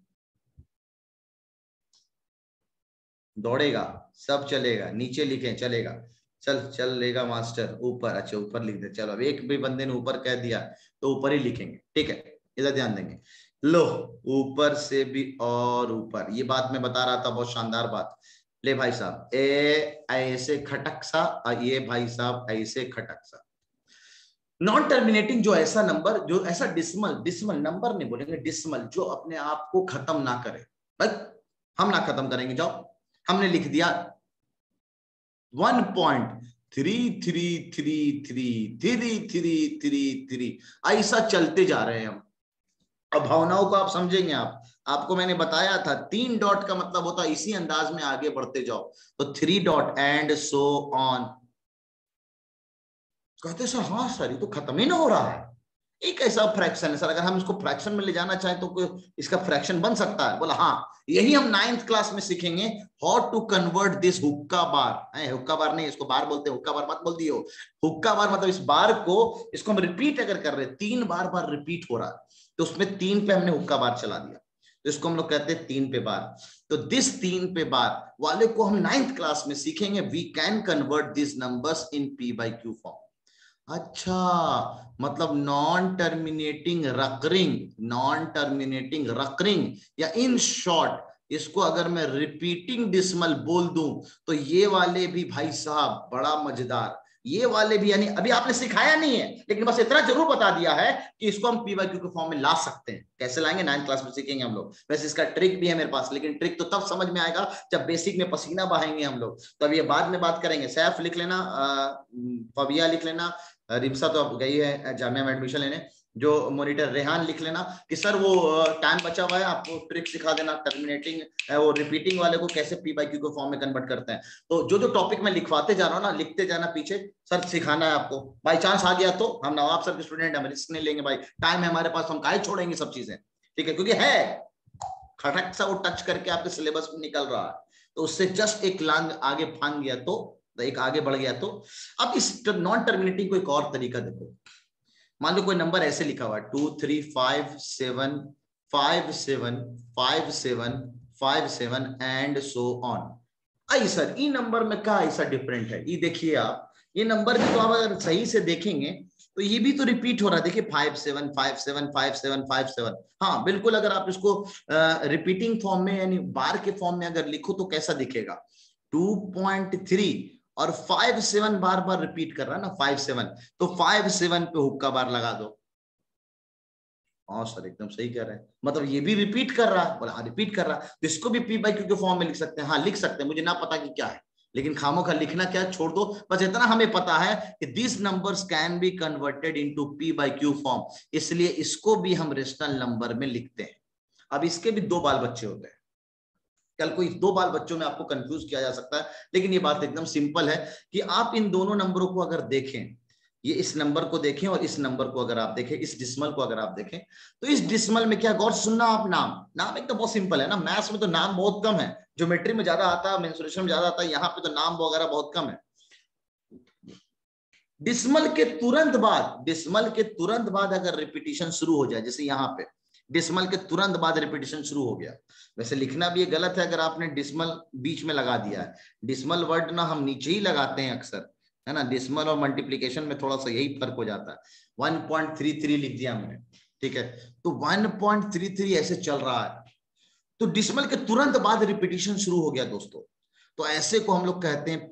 Speaker 1: दौड़ेगा, सब चलेगा, नीचे लिखें चलेगा। चलेगा मास्टर, ऊपर। अच्छा ऊपर लिख दे, चलो अब एक भी बंदे ने ऊपर कह दिया तो ऊपर ही लिखेंगे, ठीक है, इधर ध्यान देंगे। लो ऊपर से भी और ऊपर, ये बात मैं बता रहा था, बहुत शानदार बात। ले भाई साहब, ए ऐसे खटक सा, और ये भाई साहब ऐसे खटक सा। नॉन टर्मिनेटिंग जो ऐसा नंबर, जो ऐसा डिस्मल नंबर नहीं बोलेंगे, डिस्मल, जो अपने आप को खत्म ना करे। भाई हम ना खत्म करेंगे, जाओ, हमने लिख दिया 3 3 3 3 3 3 3 3 ऐसा चलते जा रहे हैं हम। अब भावनाओं को आप समझेंगे। आपको मैंने बताया था 3 डॉट का मतलब होता है इसी अंदाज में आगे बढ़ते जाओ, तो 3 डॉट एंड सो ऑन। कहते सर हाँ सर ये तो खत्म ही ना हो रहा है, एक ऐसा फ्रैक्शन है सर, अगर हम इसको फ्रैक्शन में ले जाना चाहें तो इसका फ्रैक्शन बन सकता है। बोला हाँ, यही हम 9th क्लास में सीखेंगे, हाउ टू कन्वर्ट दिस हुक्का बार। हुक्का बार नहीं, इसको बार बोलते हैं, हुक्का बार मत बोल दियो। हुक्का बार मतलब इस बार को, इसको हम रिपीट अगर कर रहे हैं, 3 बार रिपीट हो रहा है, तो उसमें 3 पे हमने हुक्का बार चला दिया, तो इसको हम लोग कहते हैं 3 पे बार। तो दिस 3 पे बार वाले को हम 9th क्लास में सीखेंगे। We can convert this numbers in P/Q form. अच्छा, मतलब नॉन टर्मिनेटिंग रकरिंग, या इन शॉर्ट इसको अगर मैं रिपीटिंग डिसिमल बोल दूं तो ये वाले भी भाई साहब बड़ा मजेदार, ये वाले भी, यानी अभी आपने सिखाया नहीं है लेकिन बस इतना जरूर बता दिया है कि इसको हम P/Q के फॉर्म में ला सकते हैं। कैसे लाएंगे 9th क्लास में सीखेंगे हम लोग। वैसे इसका ट्रिक भी है मेरे पास, लेकिन ट्रिक तो तब समझ में आएगा जब बेसिक में पसीना बहाएंगे हम लोग, तब ये बाद में बात करेंगे। सैफ लिख लेना, फबिया लिख लेना, रिमसा तो अब गई है जामिया में एडमिशन लेने, जो मॉनिटर रेहान लिख लेना कि सर वो टाइम बचा हुआ है, आपको ट्रिक सिखा देना टर्मिनेटिंग वो रिपीटिंग वाले को कैसे P/Q को फॉर्म में कन्वर्ट करते हैं। तो जो टॉपिक मैं लिखवाते जा रहा हूँ ना, लिखते जाना पीछे, सर सिखाना है आपको। बाई चांस आ गया तो हम नवाब सर के स्टूडेंट हैं, हम रिस्क नहीं लेंगे भाई, टाइम है हमारे पास, हम काहे छोड़ेंगे सब चीजें, ठीक है, क्योंकि है खटक सा वो टच करके आपके सिलेबस में निकल रहा है, तो उससे जस्ट एक लांग आगे फांग गया तो एक आगे बढ़ गया। तो अब इस नॉन टर्मिनेटिंग को एक और तरीका देखो। मान लो कोई नंबर ऐसे लिखा हुआ है 2 3 5 7 5 7 5 7 5 7 एंड सो ऑन। आई सर ई नंबर में क्या ऐसा डिफरेंट है? ये देखिए आप, ये नंबर भी तो आप अगर सही से देखेंगे तो ये भी तो रिपीट हो रहा है। देखिए 5 7 5 7 5 7 5 7। हाँ बिल्कुल, अगर आप इसको रिपीटिंग फॉर्म में यानी बार के फॉर्म में अगर लिखो तो कैसा दिखेगा? 2.3 और 5 7 बार रिपीट कर रहा है ना, 5 7, तो 5 7 पे हुक्का बार लगा दो। हाँ सर एकदम सही कह रहे हैं, मतलब ये भी रिपीट कर रहा है। बोला हाँ रिपीट कर रहा है, तो इसको भी P/Q के फॉर्म में लिख सकते हैं। हाँ लिख सकते हैं, मुझे ना पता कि क्या है, लेकिन खामों का लिखना क्या छोड़ दो, बस इतना हमें पता है कि this numbers can be converted into P/Q form, इसलिए इसको भी हम रेशनल नंबर में लिखते हैं। अब इसके भी 2 बाल बच्चे होते हैं, कल कोई 2 बाल बच्चों में आपको कंफ्यूज किया जा सकता है, लेकिन ये बात एकदम सिंपल है कि आप इन दोनों नंबरों को अगर देखें, ये इस नंबर को देखें और इस नंबर को अगर आप देखें, इस डिसिमल को अगर आप देखें, तो इस डिसिमल में क्या, गौर सुनना आप, नाम एक तो बहुत सिंपल है ना, मैथ्स में तो नाम बहुत कम है, ज्योमेट्री में ज्यादा आता है, मेंसुरेशन में ज्यादा आता है, यहाँ पे तो नाम वगैरह बहुत कम है। डिसिमल के तुरंत बाद अगर रिपीटिशन शुरू हो जाए, जैसे यहाँ पे डिसिमल के तुरंत बाद रिपीटिशन शुरू हो गया, वैसे लिखना भी ये गलत है अगर आपने डिसिमल बीच में लगा दिया है। डिसिमल वर्ड ना हम नीचे ही लगाते हैं अक्सर, है ना, डिसिमल और मल्टीप्लिकेशन में थोड़ा सा यही फर्क हो जाता है। 1.33 लिख दिया मैंने, ठीक है, तो 1.33 ऐसे चल रहा है, तो डिसिमल के तुरंत बाद रिपीटिशन शुरू हो गया दोस्तों, तो ऐसे को हम लोग कहते हैं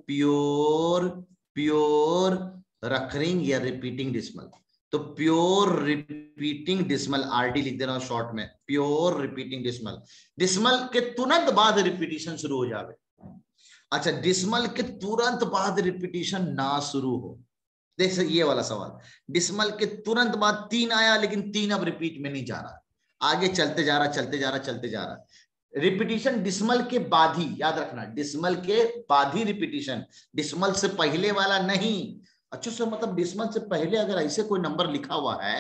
Speaker 1: प्योर रकरिंग या रिपीटिंग डिसिमल। तो प्योर रिपीटिंग डिसिमल, RD लिख दे रहा हूं शॉर्ट में, प्योर रिपीटिंग डिसिमल, डिसिमल के तुरंत बाद रिपीटिशन शुरू हो जावे। अच्छा, डिसिमल के तुरंत बाद रिपीटिशन ना शुरू हो, देख सकते ये वाला सवाल, डिसिमल के तुरंत बाद 3 आया, लेकिन 3 अब रिपीट में नहीं जा रहा, आगे चलते जा रहा। रिपीटिशन डिसिमल के बाद ही, याद रखना, डिसिमल के बाद ही रिपीटिशन, डिसिमल से पहले वाला नहीं। अच्छा सर, मतलब डिसिमल से पहले अगर ऐसे कोई नंबर लिखा हुआ है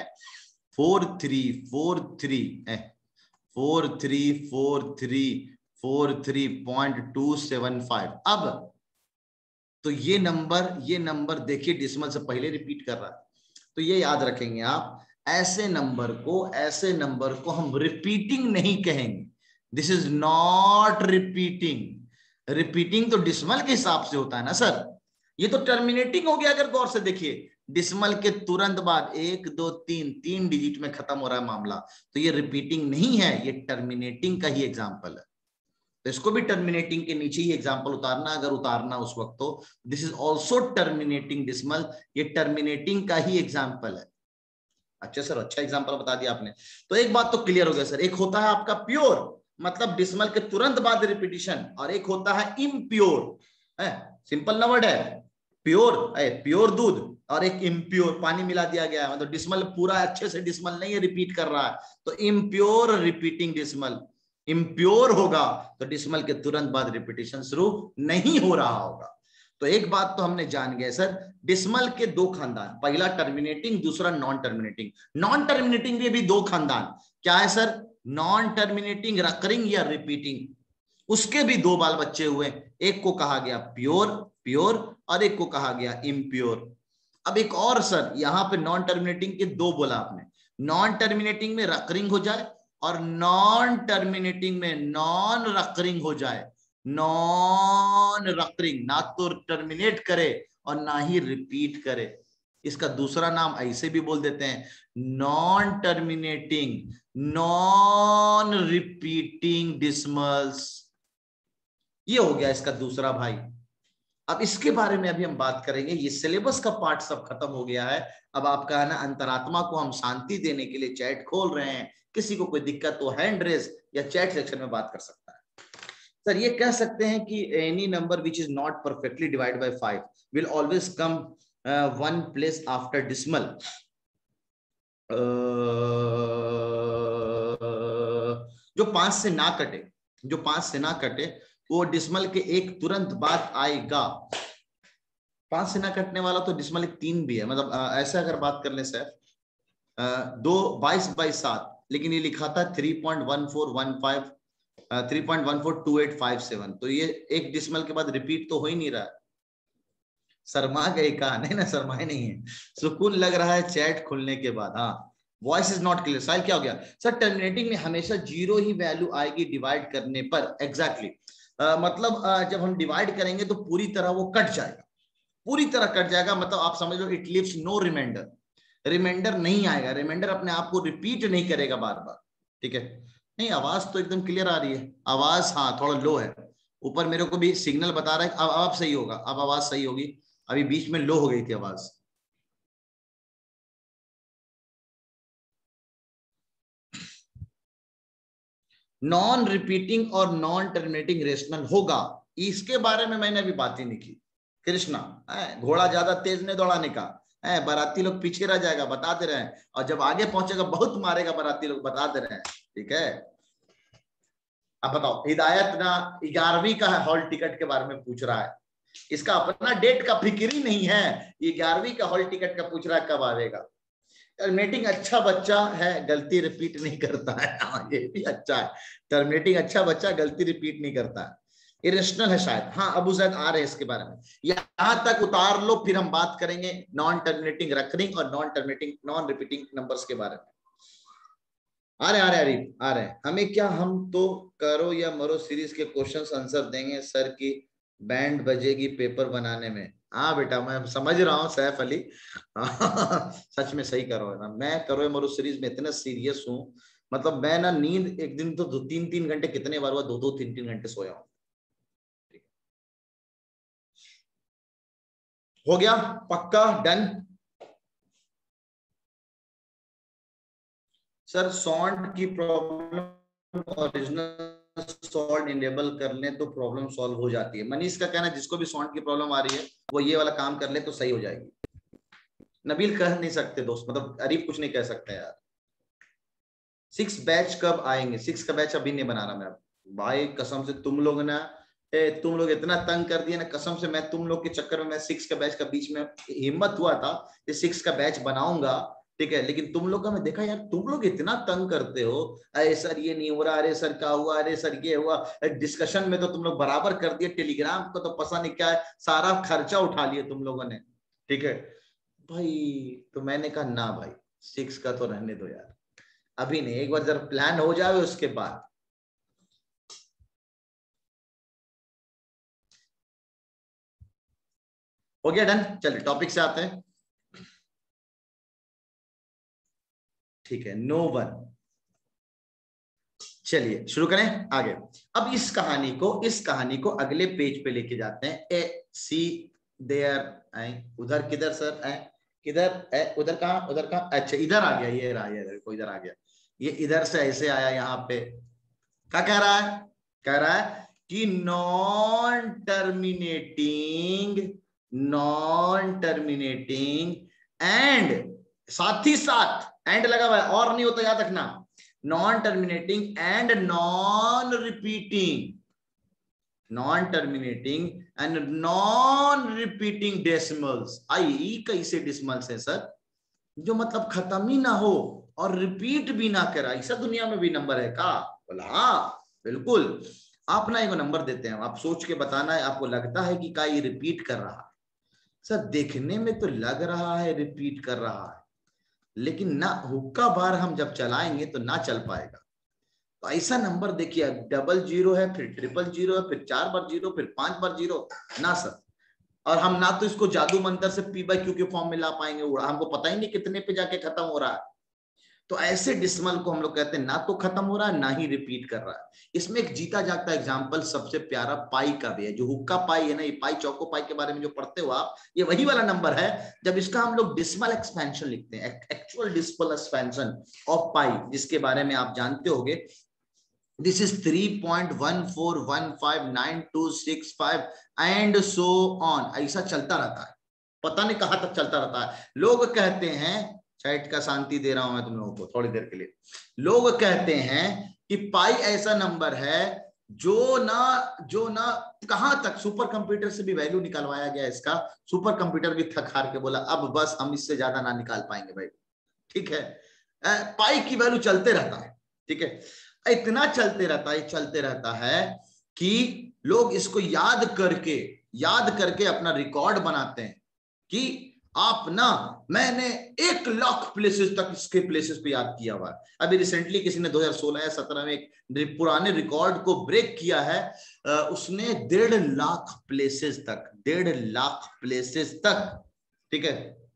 Speaker 1: 43.275, अब तो ये नंबर देखिए डिसिमल से पहले रिपीट कर रहा है, तो ये याद रखेंगे आप, ऐसे नंबर को हम रिपीटिंग नहीं कहेंगे। दिस इज नॉट रिपीटिंग तो डिसिमल के हिसाब से होता है ना सर, ये तो टर्मिनेटिंग हो गया। अगर गौर से देखिए, डिसिमल के तुरंत बाद 1 2 3 डिजिट में खत्म हो रहा है मामला, तो ये रिपीटिंग नहीं है, ये टर्मिनेटिंग का ही एग्जांपल है। तो इसको भी टर्मिनेटिंग के नीचे ही एग्जांपल उतारना, अगर उतारना उस वक्त, तो this is also terminating decimal, ये टर्मिनेटिंग का ही एग्जांपल है। अच्छा सर, अच्छा एग्जांपल बता दिया आपने। तो एक बात तो क्लियर हो गया सर, एक होता है आपका प्योर, मतलब डिसिमल के तुरंत बाद रिपीटिशन, और एक होता है इम्प्योर, है सिंपल ना वर्ड है, प्योर दूध और एक इम्प्योर पानी मिला दिया गया है, मतलब डिसमल पूरा अच्छे से डिसमल नहीं है, रिपीट कर रहा है, तो इम्प्योर रिपीटिंग डिसमल। इम्प्योर होगा तो डिसमल के तुरंत बाद रिपीटिशन शुरू नहीं हो रहा होगा। तो एक बात तो हमने जान गए सर, डिसमल के दो खानदान, पहला टर्मिनेटिंग, दूसरा नॉन टर्मिनेटिंग। नॉन टर्मिनेटिंग के भी दो खानदान, क्या है सर? नॉन टर्मिनेटिंग रकरिंग या रिपीटिंग, उसके भी दो बाल बच्चे हुए, एक को कहा गया प्योर और एक को कहा गया इम्प्योर। अब एक और सर, यहां पे नॉन टर्मिनेटिंग के दो बोला आपने, नॉन टर्मिनेटिंग में रकरिंग हो जाए और नॉन टर्मिनेटिंग में नॉन रकरिंग हो जाए। नॉन रकरिंग, ना तो टर्मिनेट करे और ना ही रिपीट करे, इसका दूसरा नाम ऐसे भी बोल देते हैं, non terminating non repeating decimals. ये हो गया इसका दूसरा भाई। अब इसके बारे में अभी हम बात करेंगे, ये सिलेबस का पार्ट सब खत्म हो गया है। अब आपका है ना, अंतरात्मा को हम शांति देने के लिए चैट खोल रहे हैं, किसी को कोई दिक्कत तो हैंड रेज या चैट सेक्शन में बात कर सकता है। सर ये कह सकते हैं कि any number which is not perfectly divide by 5 will always come one place after decimal. जो 5 से ना कटे, जो 5 से ना कटे वो डिसमल के एक तुरंत बाद आएगा। 5 से ना कटने वाला तो डिसमल एक 3 भी है, मतलब ऐसा अगर बात कर ले सर, 2/22/7, लेकिन ये लिखा था 3.1415 3.142857, तो ये एक डिसमल के बाद रिपीट तो हो ही नहीं रहा है। शर्मा गए कहा? नहीं ना, शर्माए नहीं है, सुकून लग रहा है चैट खुलने के बाद। हाँ, voice is not clear. Sahil क्या हो गया सर? टर्मिनेटिंग में हमेशा 0 ही वैल्यू आएगी डिवाइड करने पर। एग्जैक्टली मतलब जब हम डिवाइड करेंगे तो पूरी तरह वो कट जाएगा, पूरी तरह कट जाएगा, मतलब आप समझ लो it leaves no reminder. Reminder नहीं आएगा, रिमाइंडर अपने आप को रिपीट नहीं करेगा बार बार। ठीक है? नहीं, आवाज तो एकदम क्लियर आ रही है। आवाज हाँ थोड़ा लो है, ऊपर मेरे को भी सिग्नल बता रहा है। अब सही होगा, अब आवाज सही होगी, अभी बीच में लो हो गई थी आवाज। नॉन रिपीटिंग और नॉन टर्मिनेटिंग रेशनल होगा, इसके बारे में मैंने अभी बात ही नहीं की। कृष्णा, घोड़ा ज्यादा तेज नहीं दौड़ाने का, बाराती लोग पीछे रह जाएगा, बता दे रहे हैं, और जब आगे पहुंचेगा बहुत मारेगा बाराती लोग, बता दे रहे हैं। ठीक है? अब बताओ, हिदायत ना 11वीं का हॉल टिकट के बारे में पूछ रहा है, इसका अपना डेट का फिक्र ही नहीं है, ये 11वीं का हॉल टिकट का पूछ रहा है कब आएगा। टर्मिनेटिंग अच्छा बच्चा है, गलती रिपीट नहीं करता है। हाँ, ये भी अच्छा है, टर्मिनेटिंग अच्छा बच्चा गलती रिपीट नहीं करता है। इरेशनल है शायद। हाँ, अबू जैद आ रहे हैं इसके बारे में, यहां तक उतार लो, फिर हम बात करेंगे नॉन टर्मिनेटिंग रकरिंग और non terminating non repeating numbers के बारे में। आ रहे हैं हमें क्या, हम तो करो या मरो सीरीज के क्वेश्चंस आंसर देंगे, सर की बैंड बजेगी पेपर बनाने में। हाँ बेटा, मैं समझ रहा हूँ सैफ अली, सच में सही करो ना, मैं करो या मरो सीरीज में इतना सीरियस हूँ, मतलब मैं ना नींद एक दिन तो 2-3 घंटे, कितने बार हुआ 2-3 घंटे सोया हूँ। हो गया पक्का डन? सर सॉल्ट की प्रॉब्लम ओरिजिनल सॉल्ट इनेबल कर ले तो प्रॉब्लम सॉल्व हो जाती है। मनीष का कहना है जिसको भी सॉल्ट की प्रॉब्लम आ रही है वो ये वाला काम कर ले तो सही हो जाएगी। नबील कह नहीं सकते दोस्त, मतलब अरीफ कुछ नहीं कह सकते यार। 6 बैच कब आएंगे? 6 का बैच अभी नहीं बना रहा मैं भाई, कसम से तुम लोग ना, तुम लोग इतना तंग कर दिए ना, कसम से मैं तुम लोग के चक्कर में, मैं 6 का बैच का बीच में हिम्मत हुआ था कि 6 का बैच बनाऊंगा, ठीक है, लेकिन तुम लोग का मैं देखा यार, तुम लोग इतना तंग करते हो, अरे सर ये नहीं हो रहा, अरे सर क्या हुआ, अरे सर ये हुआ, डिस्कशन में तो तुम लोग बराबर कर दिए, टेलीग्राम को तो पता नहीं क्या है, सारा खर्चा उठा लिए तुम लोगों ने। ठीक है भाई, तो मैंने कहा ना भाई 6 का तो रहने दो यार, अभी नहीं, एक बार जरा प्लान हो जाए उसके बाद। हो गया डन? चलिए टॉपिक से आते हैं। ठीक है, नो वन, चलिए शुरू करें आगे। अब इस कहानी को अगले पेज पे लेके जाते हैं। ए सी देयर, उधर किधर सर, किधर, उधर कहाँ, उधर कहाँ, अच्छा इधर आ गया, ये रहा, ये को इधर आ गया, ये इधर से ऐसे आया यहाँ पे। क्या कह रहा है? कह रहा है कि non terminating non terminating and, साथ ही साथ एंड लगा हुआ है और नहीं होता, याद रखना, non terminating and non repeating, non terminating and non repeating decimals. आई कैसे डेसिमल्स है सर? जो मतलब खत्म ही ना हो और रिपीट भी ना करे, ऐसा दुनिया में भी नंबर है का? बोला हाँ बिल्कुल। आप ना एक नंबर देते हैं, आप सोच के बताना है, आपको लगता है कि क्या ये रिपीट कर रहा है? सर देखने में तो लग रहा है रिपीट कर रहा है, लेकिन ना हुक्का बार हम जब चलाएंगे तो ना चल पाएगा। तो ऐसा नंबर देखिए, डबल जीरो है, फिर ट्रिपल जीरो है, फिर 4 बार जीरो, फिर 5 बार जीरो, ना सर। और हम ना तो इसको जादू मंत्र से P by Q के फॉर्म में ला पाएंगे, हमको पता ही नहीं कितने पे जाके खत्म हो रहा है। तो ऐसे डिसिमल को हम लोग कहते हैं ना तो खत्म हो रहा है ना ही रिपीट कर रहा है। इसमें एक जीता जागता एग्जांपल सबसे प्यारा पाई का भी है, जो हुक्का पाई है ना, ये पाई चौको पाई के बारे में जो पढ़ते हो आप, ये वही वाला नंबर है जब इसका हम लोग डिसिमल एक्सपेंशन लिखते हैं, actual decimal expansion of pi, जिसके बारे में आप जानते होगे। This is 3.14159265 and so on, ऐसा चलता रहता है, पता नहीं कहां तक चलता रहता है। लोग कहते हैं, चैट का शांति दे रहा हूं मैं तुम लोगों को थोड़ी देर के लिए, लोग कहते हैं कि पाई ऐसा नंबर है जो ना कहां तक सुपर कंप्यूटर से भी वैल्यू निकलवाया गया इसका, सुपर कंप्यूटर भी थक हार के बोला अब बस हम इससे ज्यादा ना निकाल पाएंगे भाई, ठीक है। पाई की वैल्यू चलते रहता है, ठीक है, इतना चलते रहता है कि लोग इसको याद करके अपना रिकॉर्ड बनाते हैं कि आप ना, मैंने 1 लाख प्लेसेस तक इसके प्लेसेस पे याद किया हुआ है। अभी रिसेंटली किसी ने 2016 या 17 में एक पुराने रिकॉर्ड को ब्रेक किया है, उसने 1.5 लाख प्लेसेस तक, 1.5 लाख प्लेसेस तक, ठीक है,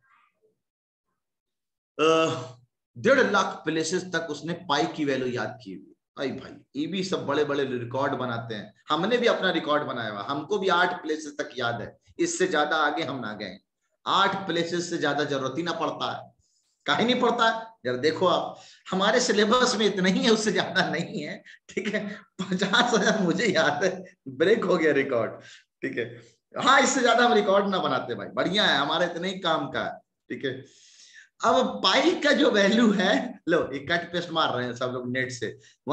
Speaker 1: 1.5 लाख प्लेसेस तक उसने पाई की वैल्यू याद की हुई। भाई ये भी सब बड़े बड़े रिकॉर्ड बनाते हैं, हमने भी अपना रिकॉर्ड बनाया हुआ, हमको भी 8 प्लेसेस तक याद है, इससे ज्यादा आगे हम ना गए। 8 प्लेसेस से ज्यादा जरूरत ही ना पड़ता है, काहे नहीं पड़ता है? यार देखो आप, हमारे सिलेबस में इतना ही है, उससे ज्यादा नहीं है, ठीक है। 50,000 मुझे याद है, ब्रेक हो गया रिकॉर्ड, ठीक है। हाँ, इससे ज्यादा हम रिकॉर्ड ना बनाते भाई, बढ़िया है, हमारा इतना ही काम का है, ठीक है। अब पाई का जो वैल्यू है, लो ये कट पेस्ट मार रहे हैं सब लोग नेट से,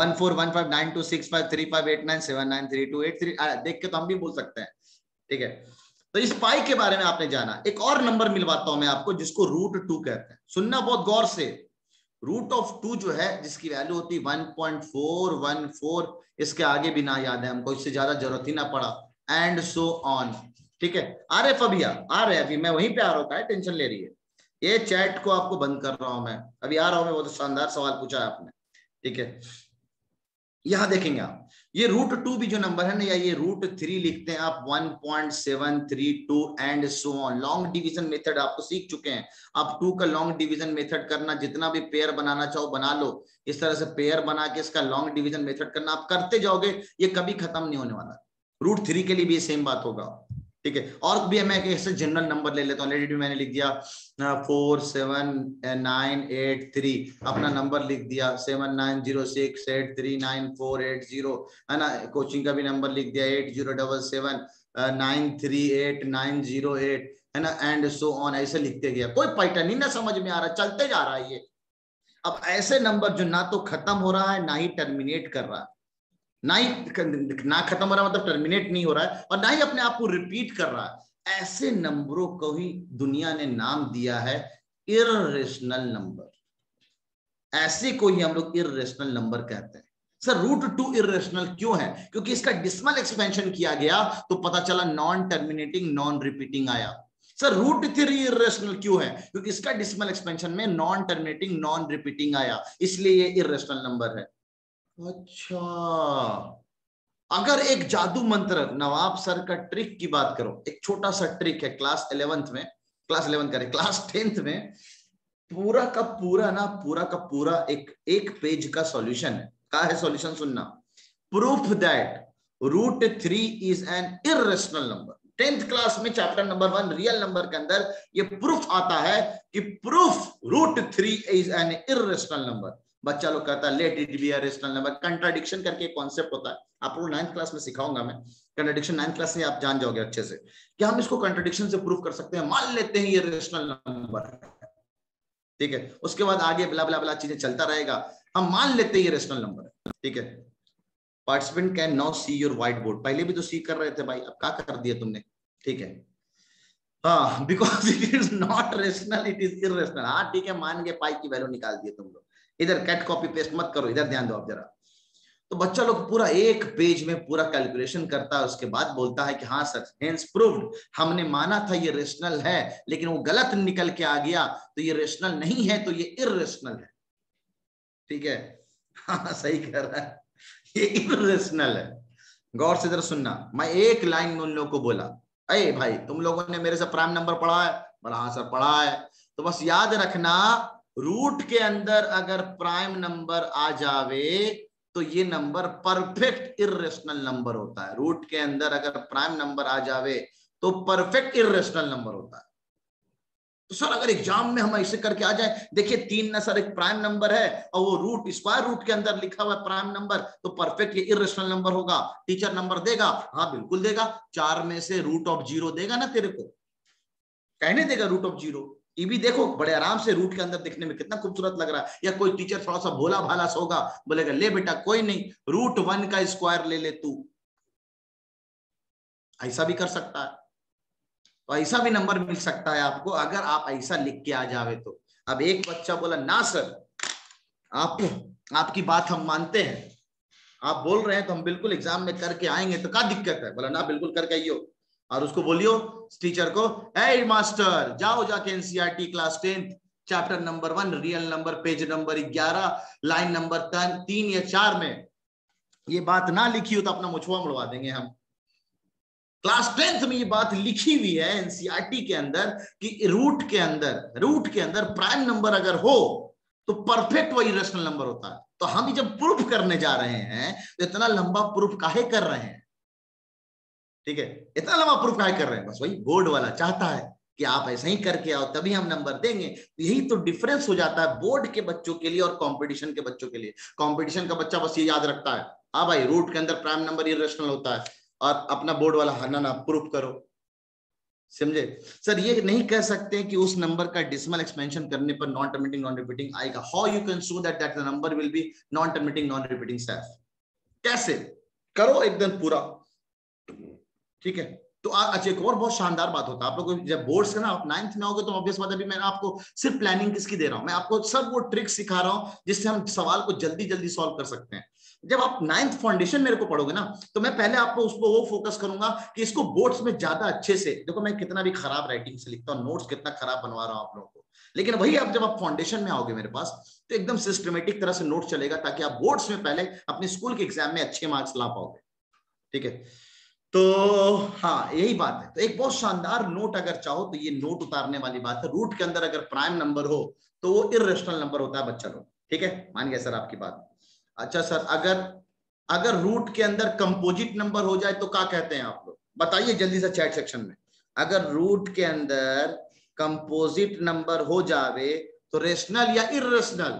Speaker 1: 141592653589793283, देख के तो हम भी बोल सकते हैं, ठीक है। तो इस पाई के बारे में आपने जाना। एक और नंबर मिलवाता हूं मैं आपको, जिसको √2 कहते हैं, सुनना बहुत गौर से। √2 जो है, जिसकी वैल्यू होती 1.414, इसके आगे भी ना याद है हमको, इससे ज्यादा जरूरत ही ना पड़ा, एंड सो ऑन, ठीक है। आ रहे अभी मैं वहीं पे आ रहा हूं, टेंशन ले रही है। ये चैट को आपको बंद कर रहा हूं मैं, अभी आ रहा हूं मैं, बहुत शानदार सवाल पूछा है आपने, ठीक है। यहां देखेंगे आप, ये √2 भी जो नंबर है ना, या ये √3 लिखते हैं आप 1.732 and so on. Long division method आपको सीख चुके हैं, आप 2 का लॉन्ग डिवीजन मेथड करना, जितना भी पेयर बनाना चाहो बना लो, इस तरह से पेयर बना के इसका लॉन्ग डिवीजन मेथड करना आप करते जाओगे, ये कभी खत्म नहीं होने वाला। √3 के लिए भी सेम बात होगा, ठीक है। और भी मैं ऐसे जनरल नंबर ले लेता हूँ, ऑलरेडी मैंने लिख दिया 47983, अपना नंबर लिख दिया 7906839480, है ना। कोचिंग का भी नंबर लिख दिया 8077938908, है ना, एंड सो ऑन, ऐसे लिखते गया। कोई पैटर्न ही ना समझ में आ रहा, चलते जा रहा है ये। अब ऐसे नंबर जो ना तो खत्म हो रहा है ना ही टर्मिनेट कर रहा है, ना खत्म हो रहा मतलब टर्मिनेट नहीं हो रहा है, और ना ही अपने आप को रिपीट कर रहा है, ऐसे नंबरों को ही दुनिया ने नाम दिया है इर्रेशनल नंबर। ऐसे को ही हम लोग इर्रेशनल नंबर कहते हैं। सर √2 इर्रेशनल क्यों है? क्योंकि इसका डिसिमल एक्सपेंशन किया गया तो पता चला नॉन टर्मिनेटिंग नॉन रिपीटिंग आया। सर √3 इर्रेशनल क्यों है? क्योंकि इसका डिसिमल एक्सपेंशन में नॉन टर्मिनेटिंग नॉन रिपीटिंग आया, इसलिए ये इर्रेशनल नंबर है। अच्छा, अगर एक जादू मंत्र, नवाब सर का ट्रिक की बात करो, एक छोटा सा ट्रिक है, क्लास 10th में पूरा का पूरा एक पेज का सॉल्यूशन है। क्या है सॉल्यूशन? सुनना, proof that √3 is an irrational number. 10th class में चैप्टर नंबर 1 रियल नंबर के अंदर ये प्रूफ आता है कि proof √3 is an irrational number. बच्चा लोग कहता है let it be a rational number, contradiction करके कॉन्सेप्ट होता है, आप लोग 9th क्लास में सिखाऊंगा मैं। कंट्रडिक्शन 9th क्लास से आप जान जाओगे अच्छे से कि हम इसको कंट्रडिक्शन से प्रूव कर सकते हैं। मान लेते हैं ये रेशनल नंबर है, ठीक है, उसके बाद आगे ब्ला ब्ला ब्ला चीजें चलता रहेगा। हम मान लेते हैं ये रेशनल नंबर है, ठीक है। Participant can now see your white board. पहले भी तो सी कर रहे थे भाई, अब क्या कर दिया तुमने, ठीक है। हाँ, because it is not rational, it is irrational. हाँ ठीक है, मान गए, पाई की वैल्यू निकाल दिए तुम लोग। इधर कट कॉपी पेस्ट मत करो, इधर ध्यान दो आप जरा। तो बच्चा लोग पूरा एक पेज में पूरा कैलकुलेशन करता है, उसके बाद बोलता है कि हाँ सर, हेंस प्रूव्ड, हमने माना था ये रेशनल है, लेकिन वो गलत निकल के आ गया, तो ये रेशनल नहीं है, तो ये इररेशनल है, ठीक है। हाँ सही कह रहा है, ये इररेशनल है। गौर से जरा सुनना, मैं एक लाइन उन लोगों को बोला, अरे भाई तुम लोगों ने मेरे से प्राइम नंबर पढ़ा है? बोला हाँ सर पढ़ा है। तो बस याद रखना, रूट के अंदर अगर प्राइम नंबर आ जावे तो ये नंबर परफेक्ट इररेशनल नंबर होता है। रूट के अंदर अगर प्राइम नंबर आ जावे तो परफेक्ट इररेशनल नंबर होता है। तो सर अगर एग्जाम में हम ऐसे करके आ जाए, देखिए 3 ना सर एक प्राइम नंबर है और वो रूट स्क्वायर रूट के अंदर लिखा हुआ है प्राइम नंबर, तो परफेक्ट ये इररेशनल नंबर होगा। टीचर नंबर देगा? हाँ बिल्कुल देगा। 4 में से रूट ऑफ 0 देगा ना तेरे को, कहने देगा रूट ऑफ 0। ये भी देखो बड़े आराम से रूट के अंदर दिखने में कितना खूबसूरत लग रहा है। या कोई टीचर थोड़ा सा भोला भाला सा होगा, बोलेगा ले बेटा कोई नहीं, रूट 1 का स्क्वायर ले ले तू। ऐसा भी कर सकता है, तो ऐसा भी नंबर मिल सकता है आपको अगर आप ऐसा लिख के आ जावे तो। अब एक बच्चा बोला ना सर आपकी बात हम मानते हैं, आप बोल रहे हैं तो हम बिल्कुल एग्जाम में करके आएंगे, तो क्या दिक्कत है? बोला ना बिल्कुल करके आइयो। और उसको बोलियो टीचर को, ए मास्टर जाओ जाके NCERT class 10 chapter number 1 real number page number 11 line number 3 या 4 में ये बात ना लिखी हो तो अपना मुछुआ मुड़वा देंगे हम। क्लास 10th में ये बात लिखी हुई है एनसीईआरटी के अंदर कि रूट के अंदर प्राइम नंबर अगर हो तो परफेक्ट वही रेशनल नंबर होता है। तो हम जब प्रूफ करने जा रहे हैं तो इतना लंबा प्रूफ काहे कर रहे हैं, ठीक है, इतना लंबा प्रूफ काहे कर रहे हैं? बस वही बोर्ड वाला चाहता है कि आप ऐसा ही करके आओ तभी हम नंबर देंगे। यही तो डिफरेंस हो जाता है बोर्ड के बच्चों के लिए और कंपटीशन के बच्चों के लिए। कंपटीशन का बच्चा बस ये याद रखता है, हाँ भाई रूट के अंदर प्राइम नंबर इररेशनल होता है, और अपना बोर्ड वाला हरना ना प्रूफ करो, समझे? सर ये नहीं कह सकते कि उस नंबर का डेसिमल एक्सपेंशन करने पर नॉन टर्मिनेटिंग नॉन रिपीटिंग आएगा। How you can show that the number will be non terminating non repeating self? कैसे करो एकदम पूरा, ठीक है। तो अच्छा एक और बहुत शानदार बात होता है, आप लोग जब बोर्ड्स है ना, आप 9th में आओगे तो ऑब्वियस बात है, अभी मैं आपको सिर्फ प्लानिंग किसकी दे रहा हूं, मैं आपको सब वो ट्रिक सिखा रहा हूं जिससे हम सवाल को जल्दी जल्दी सॉल्व कर सकते हैं। जब आप 9th फाउंडेशन मेरे को पढ़ोगे ना, तो मैं पहले आपको उसको वो फोकस करूंगा कि इसको बोर्ड्स में ज्यादा अच्छे से, देखो मैं कितना भी खराब राइटिंग से लिखता हूँ, नोट्स कितना खराब बनवा रहा हूँ आप लोगों को, लेकिन वही आप जब आप फाउंडेशन में आओगे मेरे पास तो एकदम सिस्टमेटिक तरह से नोट चलेगा, ताकि आप बोर्ड्स में पहले अपने स्कूल के एग्जाम में अच्छे मार्क्स ला पाओगे, ठीक है। तो हाँ यही बात है। तो एक बहुत शानदार नोट अगर चाहो तो ये नोट उतारने वाली बात है, रूट के अंदर अगर प्राइम नंबर हो तो वो इररेशनल नंबर होता है बच्चा लोग, ठीक है, मान गया सर आपकी बात। अच्छा सर अगर रूट के अंदर कंपोजिट नंबर हो जाए तो क्या कहते हैं आप लोग, बताइए जल्दी से चैट सेक्शन में। अगर रूट के अंदर कंपोजिट नंबर हो जावे तो रेशनल या इररेशनल?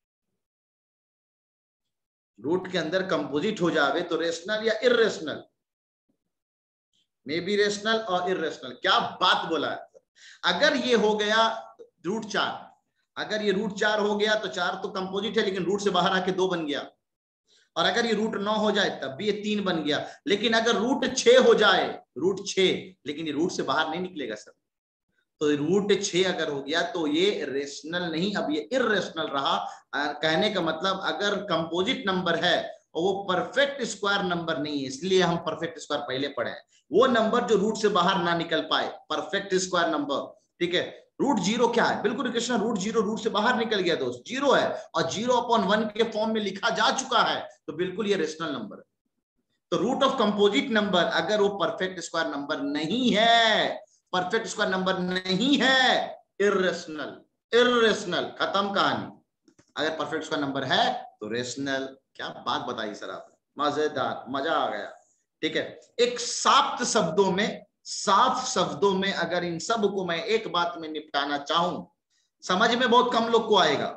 Speaker 1: रूट के अंदर कंपोजिट हो जावे तो रेशनल या इररेशनल? मे बी रेशनल और इररेशनल। क्या बात बोला है। अगर ये हो गया रूट 4, अगर ये रूट 4 हो गया तो 4 तो कंपोजिट है, लेकिन रूट से बाहर आके 2 बन गया। और अगर ये रूट 9 हो जाए तब भी ये 3 बन गया। लेकिन अगर रूट 6 हो जाए, रूट 6, लेकिन ये रूट से बाहर नहीं निकलेगा सर, तो रूट 6 अगर हो गया तो ये रेशनल नहीं, अब ये इररेशनल रहा। कहने का मतलब अगर कंपोजिट नंबर है और वो परफेक्ट स्क्वायर नंबर नहीं है, इसलिए हम परफेक्ट स्क्वायर पहले पढ़े हैं, वो नंबर जो रूट से बाहर ना निकल पाए, परफेक्ट स्क्वायर नंबर, ठीक है। रूट 0 क्या है? बिल्कुल कृष्णा, रूट 0 रूट से बाहर निकल गया दोस्त, 0 है, और 0/1 के फॉर्म में लिखा जा चुका है, तो बिल्कुल ये रेशनल नंबर है। तो रूट ऑफ कंपोजिट नंबर अगर वो परफेक्ट स्क्वायर नंबर नहीं है, परफेक्ट स्क्वायर नंबर नहीं है, इररेशनल, इररेशनल, खत्म कहानी। अगर परफेक्ट स्क्वायर नंबर है तो रेशनल। क्या बात बताई सर आप, मजेदार, मजा आ गया, ठीक है। एक साफ शब्दों में अगर इन सब को मैं एक बात में निपटाना चाहूं, समझ में बहुत कम लोग को आएगा,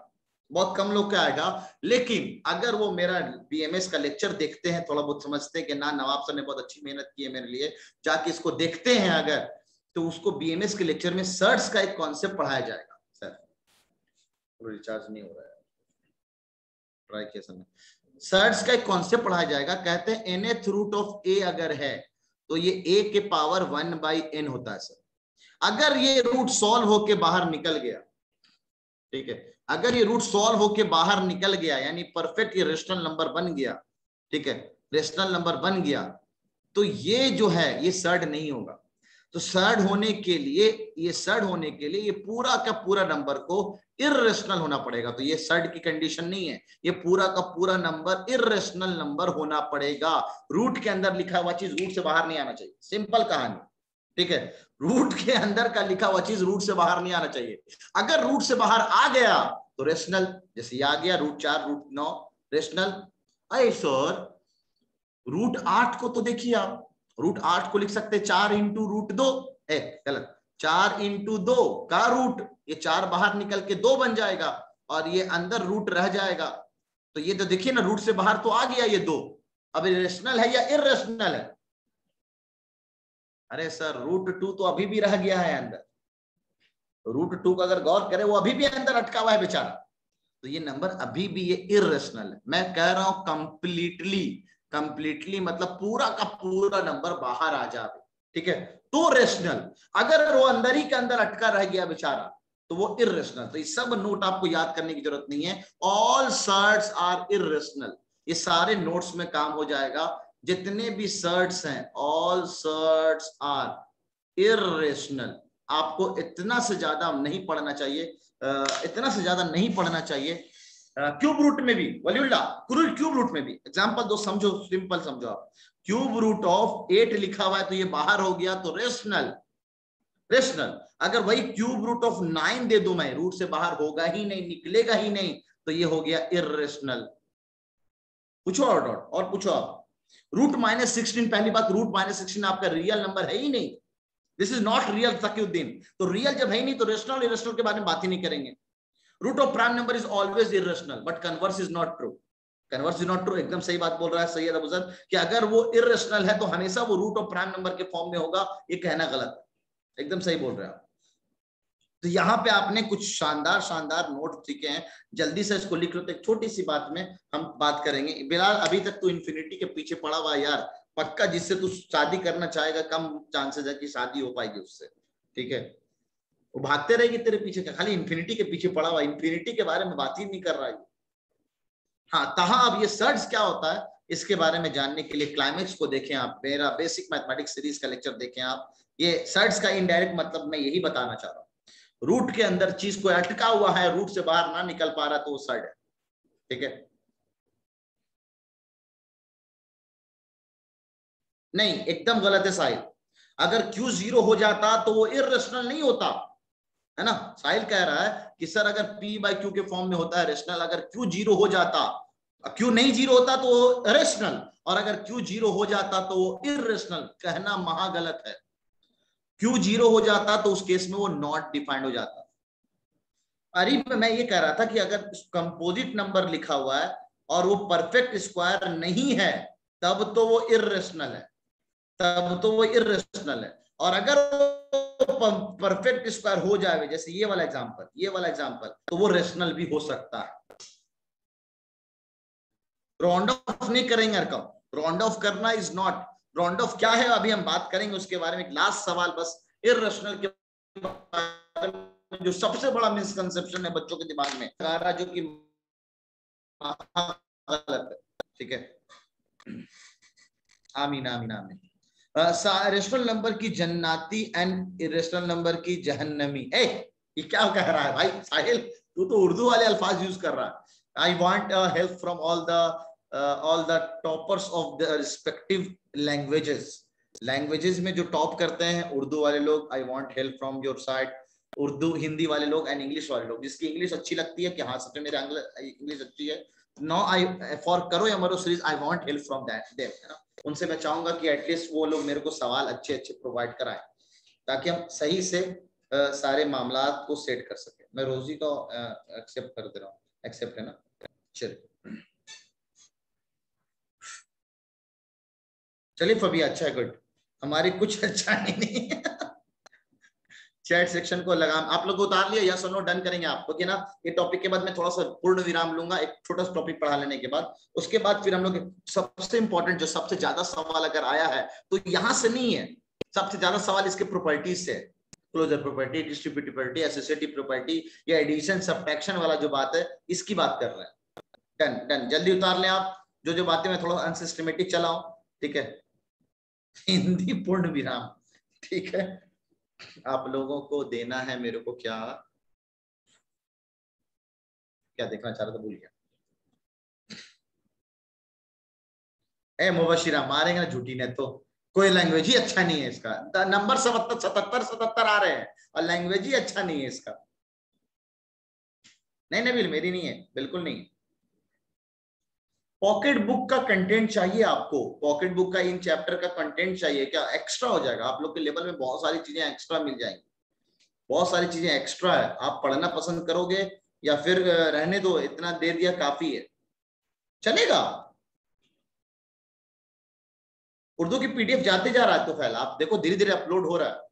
Speaker 1: बहुत कम लोग का आएगा। लेकिन अगर वो मेरा बीएमएस का लेक्चर देखते हैं, थोड़ा बहुत समझते हैं कि ना नवाब सर ने बहुत अच्छी मेहनत की है मेरे लिए, जाके इसको देखते हैं अगर, तो उसको बीएमएस के लेक्चर में सर्ट्स का एक कॉन्सेप्ट पढ़ाया जाएगा। सर रिचार्ज नहीं हो रहा है, ट्राई किया सर ने। सर्ट्स का एक कॉन्सेप्ट पढ़ाया जाएगा, कहते हैं nth रूट ऑफ ए अगर है तो ये a के पावर 1/n होता है सर। अगर ये रूट सॉल्व होके बाहर निकल गया, ठीक है, अगर ये रूट सॉल्व होके बाहर निकल गया यानी परफेक्ट ये रेशनल नंबर बन गया, ठीक है, रेशनल नंबर बन गया, तो ये जो है ये सर्ड नहीं होगा। तो सर्ड होने के लिए, ये सर्ड होने के लिए ये पूरा का पूरा नंबर को इर्रेशनल होना पड़ेगा। तो ये सर्ड की कंडीशन नहीं है, ये पूरा का पूरा नंबर इर्रेशनल नंबर होना पड़ेगा। रूट के अंदर लिखा हुआ चीज रूट से बाहर नहीं आना चाहिए, सिंपल कहानी, ठीक है। रूट के अंदर का लिखा हुआ चीज रूट से बाहर नहीं आना चाहिए। अगर रूट से बाहर आ गया तो रेशनल, जैसे आ गया रूट 4 रूट 9 रेशनल। अरे सर रूट 8 को तो देखिए आप, रूट 8 को लिख सकते 4 इंटू रूट 2, गलत, 4 इंटू 2 का रूट, ये 4 बाहर निकल के 2 बन जाएगा और ये अंदर रूट रह जाएगा। तो ये तो देखिए ना, रूट से बाहर तो आ गया ये 2, अब रेशनल है या इर्रेशनल है? अरे सर रूट 2 तो अभी भी रह गया है अंदर, रूट 2 का अगर गौर करें वो अभी भी अंदर अटका हुआ है बेचारा, तो ये नंबर अभी भी ये इर्रेशनल है। मैं कह रहा हूं कंप्लीटली, कंप्लीटली मतलब पूरा का पूरा नंबर बाहर आ जाए, ठीक है, तो रेशनल। अगर वो अंदर ही के अंदर अटका रह गया बेचारा तो वो इर्रेशनल। तो ये सब नोट आपको याद करने की जरूरत नहीं है, ऑल सर्ट्स आर इर्रेशनल, ये सारे नोट्स में काम हो जाएगा। जितने भी सर्ट्स हैं ऑल सर्ट्स आर इर्रेशनल। आपको इतना से ज्यादा नहीं पढ़ना चाहिए, इतना से ज्यादा नहीं पढ़ना चाहिए। क्यूब रूट में भी वलीउल्लाह, क्यूब रूट में भी एग्जांपल दो, समझो, सिंपल समझो आप। क्यूब रूट ऑफ 8 लिखा हुआ है तो ये बाहर हो गया तो रेशनल, रेशनल। अगर वही क्यूब रूट ऑफ 9 दे दूं मैं, रूट से बाहर होगा ही नहीं, निकलेगा ही नहीं, तो ये हो गया इर्रेशनल। पूछो और पूछो आप। रूट -16, पहली बात रूट -16 आपका रियल नंबर है ही नहीं, this is not real Taqiuddin. तो रियल जब है ही नहीं तो रेशनल इरेशनल के बारे में बात ही नहीं करेंगे। Root of prime number is always irrational but converse is not true, converse is not true. एकदम सही बात बोल रहा है सैयद अबूजर कि अगर वो इरेशनल है तो हमेशा वो रूट ऑफ प्राइम नंबर के फॉर्म में होगा, ये कहना गलत है, एकदम सही बोल रहे हैं आप। तो यहाँ पे आपने कुछ शानदार शानदार नोट सीखे हैं, जल्दी से इसको लिख लो। तो एक छोटी सी बात में हम बात करेंगे। बिलाल अभी तक तू इन्फिनिटी के पीछे पड़ा हुआ यार, पक्का जिससे तू शादी करना चाहेगा कम चांसेस है कि शादी हो पाएगी उससे, ठीक है। वो भागते रहेगी तेरे पीछे, क्या खाली इन्फिनिटी के पीछे पड़ा हुआ, इन्फिनिटी के बारे में बात ही नहीं कर रहा है। हाँ तहा अब ये सर्ट्स क्या होता है इसके बारे में जानने के लिए क्लाइमेक्स को देखें आप, मेरा बेसिक मैथमेटिक्स सीरीज का लेक्चर देखें आप। ये सर्ट्स का इनडायरेक्ट मतलब मैं यही बताना चाह रहा हूँ, रूट के अंदर चीज को अटका हुआ है, रूट से बाहर ना निकल पा रहा तो वो सर्ट है, ठीक है। नहीं एकदम गलत है साहिल, अगर Q 0 हो जाता तो वो इर्रेशनल नहीं होता, है ना। साहिल कह रहा है कि सर अगर P/Q के फॉर्म में होता है रेशनल, अगर Q 0 हो जाता, Q नहीं 0 होता तो वो रेशनल, और अगर Q 0 हो जाता तो वो इर्रेशनल। कहना महा गलत है। Q 0 हो जाता तो उस केस में वो नॉट डिफाइंड हो जाता। अरे मैं ये कह रहा था कि अगर कंपोजिट नंबर लिखा हुआ है और वो परफेक्ट स्क्वायर नहीं है तब तो वो इर्रेशनल है, तब तो वो इर्रेशनल है। और अगर परफेक्ट स्क्वायर हो जाए जैसे ये वाला एग्जांपल, ये वाला एग्जांपल, तो वो रेशनल भी हो सकता है। राउंड ऑफ नहीं करेंगे रकम, राउंड ऑफ करना इज नॉट, राउंड ऑफ क्या है अभी हम बात करेंगे उसके बारे में। लास्ट सवाल बस, इर्रेशनल के बारे में जो सबसे बड़ा मिसकंसेप्शन है बच्चों के दिमाग में, जो कि गलत है, ठीक है। आमीन आमीन आमीन। रेशनल नंबर की जन्नाती एंड इरेशनल नंबर की जहन्नमी। ये क्या कह रहा है भाई साहिल, तू तो उर्दू वाले अल्फाज यूज कर रहा है। I want help from all the toppers of the respective languages. Languages में जो टॉप करते हैं उर्दू वाले लोग, I want help from your side. Urdu Hindi वाले लोग एंड इंग्लिश वाले लोग, जिसकी इंग्लिश अच्छी लगती है कि हाँ सच में मेरा इंग्लिश अच्छी है, नो आई फॉर करो या मरो series, I want help from that them, है ना। उनसे मैं चाहूंगा कि एटलीस्ट वो लोग मेरे को सवाल अच्छे अच्छे प्रोवाइड कराएं ताकि हम सही से सारे मामला को सेट कर सके। मैं रोजी को एक्सेप्ट कर दे रहा हूँ, एक्सेप्ट है ना? चलिए फबिया, अच्छा है, गुड। हमारी कुछ अच्छा नहीं है। चैट सेक्शन को लगाम आप लोग उतार लिया, यस और नो डन करेंगे आपको कि ना? ये टॉपिक के बाद मैं थोड़ा सा पूर्ण विराम लूंगा, एक छोटा सा टॉपिक पढ़ा लेने के बाद, उसके बाद फिर हम लोग सबसे इंपॉर्टेंट जो सबसे ज्यादा सवाल अगर आया है तो यहां से नहीं है, सबसे ज्यादा सवाल इसके प्रॉपर्टीज से, closure property, distributive property, associative property, या एडिशन सब्ट्रैक्शन वाला जो बात है इसकी बात कर रहे हैं। डन डन, जल्दी उतार लें आप जो जो बातें मैं थोड़ा अनसिस्टमेटिक चलाऊं, ठीक है? हिंदी पूर्ण विराम, ठीक है? आप लोगों को देना है मेरे को क्या क्या देखना चाह रहा था, भूल गया। ए मुबशिरा मारेंगे ना झूठी ने तो, कोई लैंग्वेज ही अच्छा नहीं है इसका। नंबर 77 आ रहे हैं और लैंग्वेज ही अच्छा नहीं है इसका। नहीं नबील, मेरी नहीं है, बिल्कुल नहीं। पॉकेट बुक का कंटेंट चाहिए आपको, पॉकेट बुक का इन चैप्टर का कंटेंट चाहिए क्या? एक्स्ट्रा हो जाएगा आप लोग के लेवल में, बहुत सारी चीजें एक्स्ट्रा मिल जाएंगी, बहुत सारी चीजें एक्स्ट्रा है। आप पढ़ना पसंद करोगे या फिर रहने दो, इतना दे दिया काफी है, चलेगा? उर्दू की पीडीएफ जाते जा रहा है तो फैल, आप देखो धीरे धीरे अपलोड हो रहा है।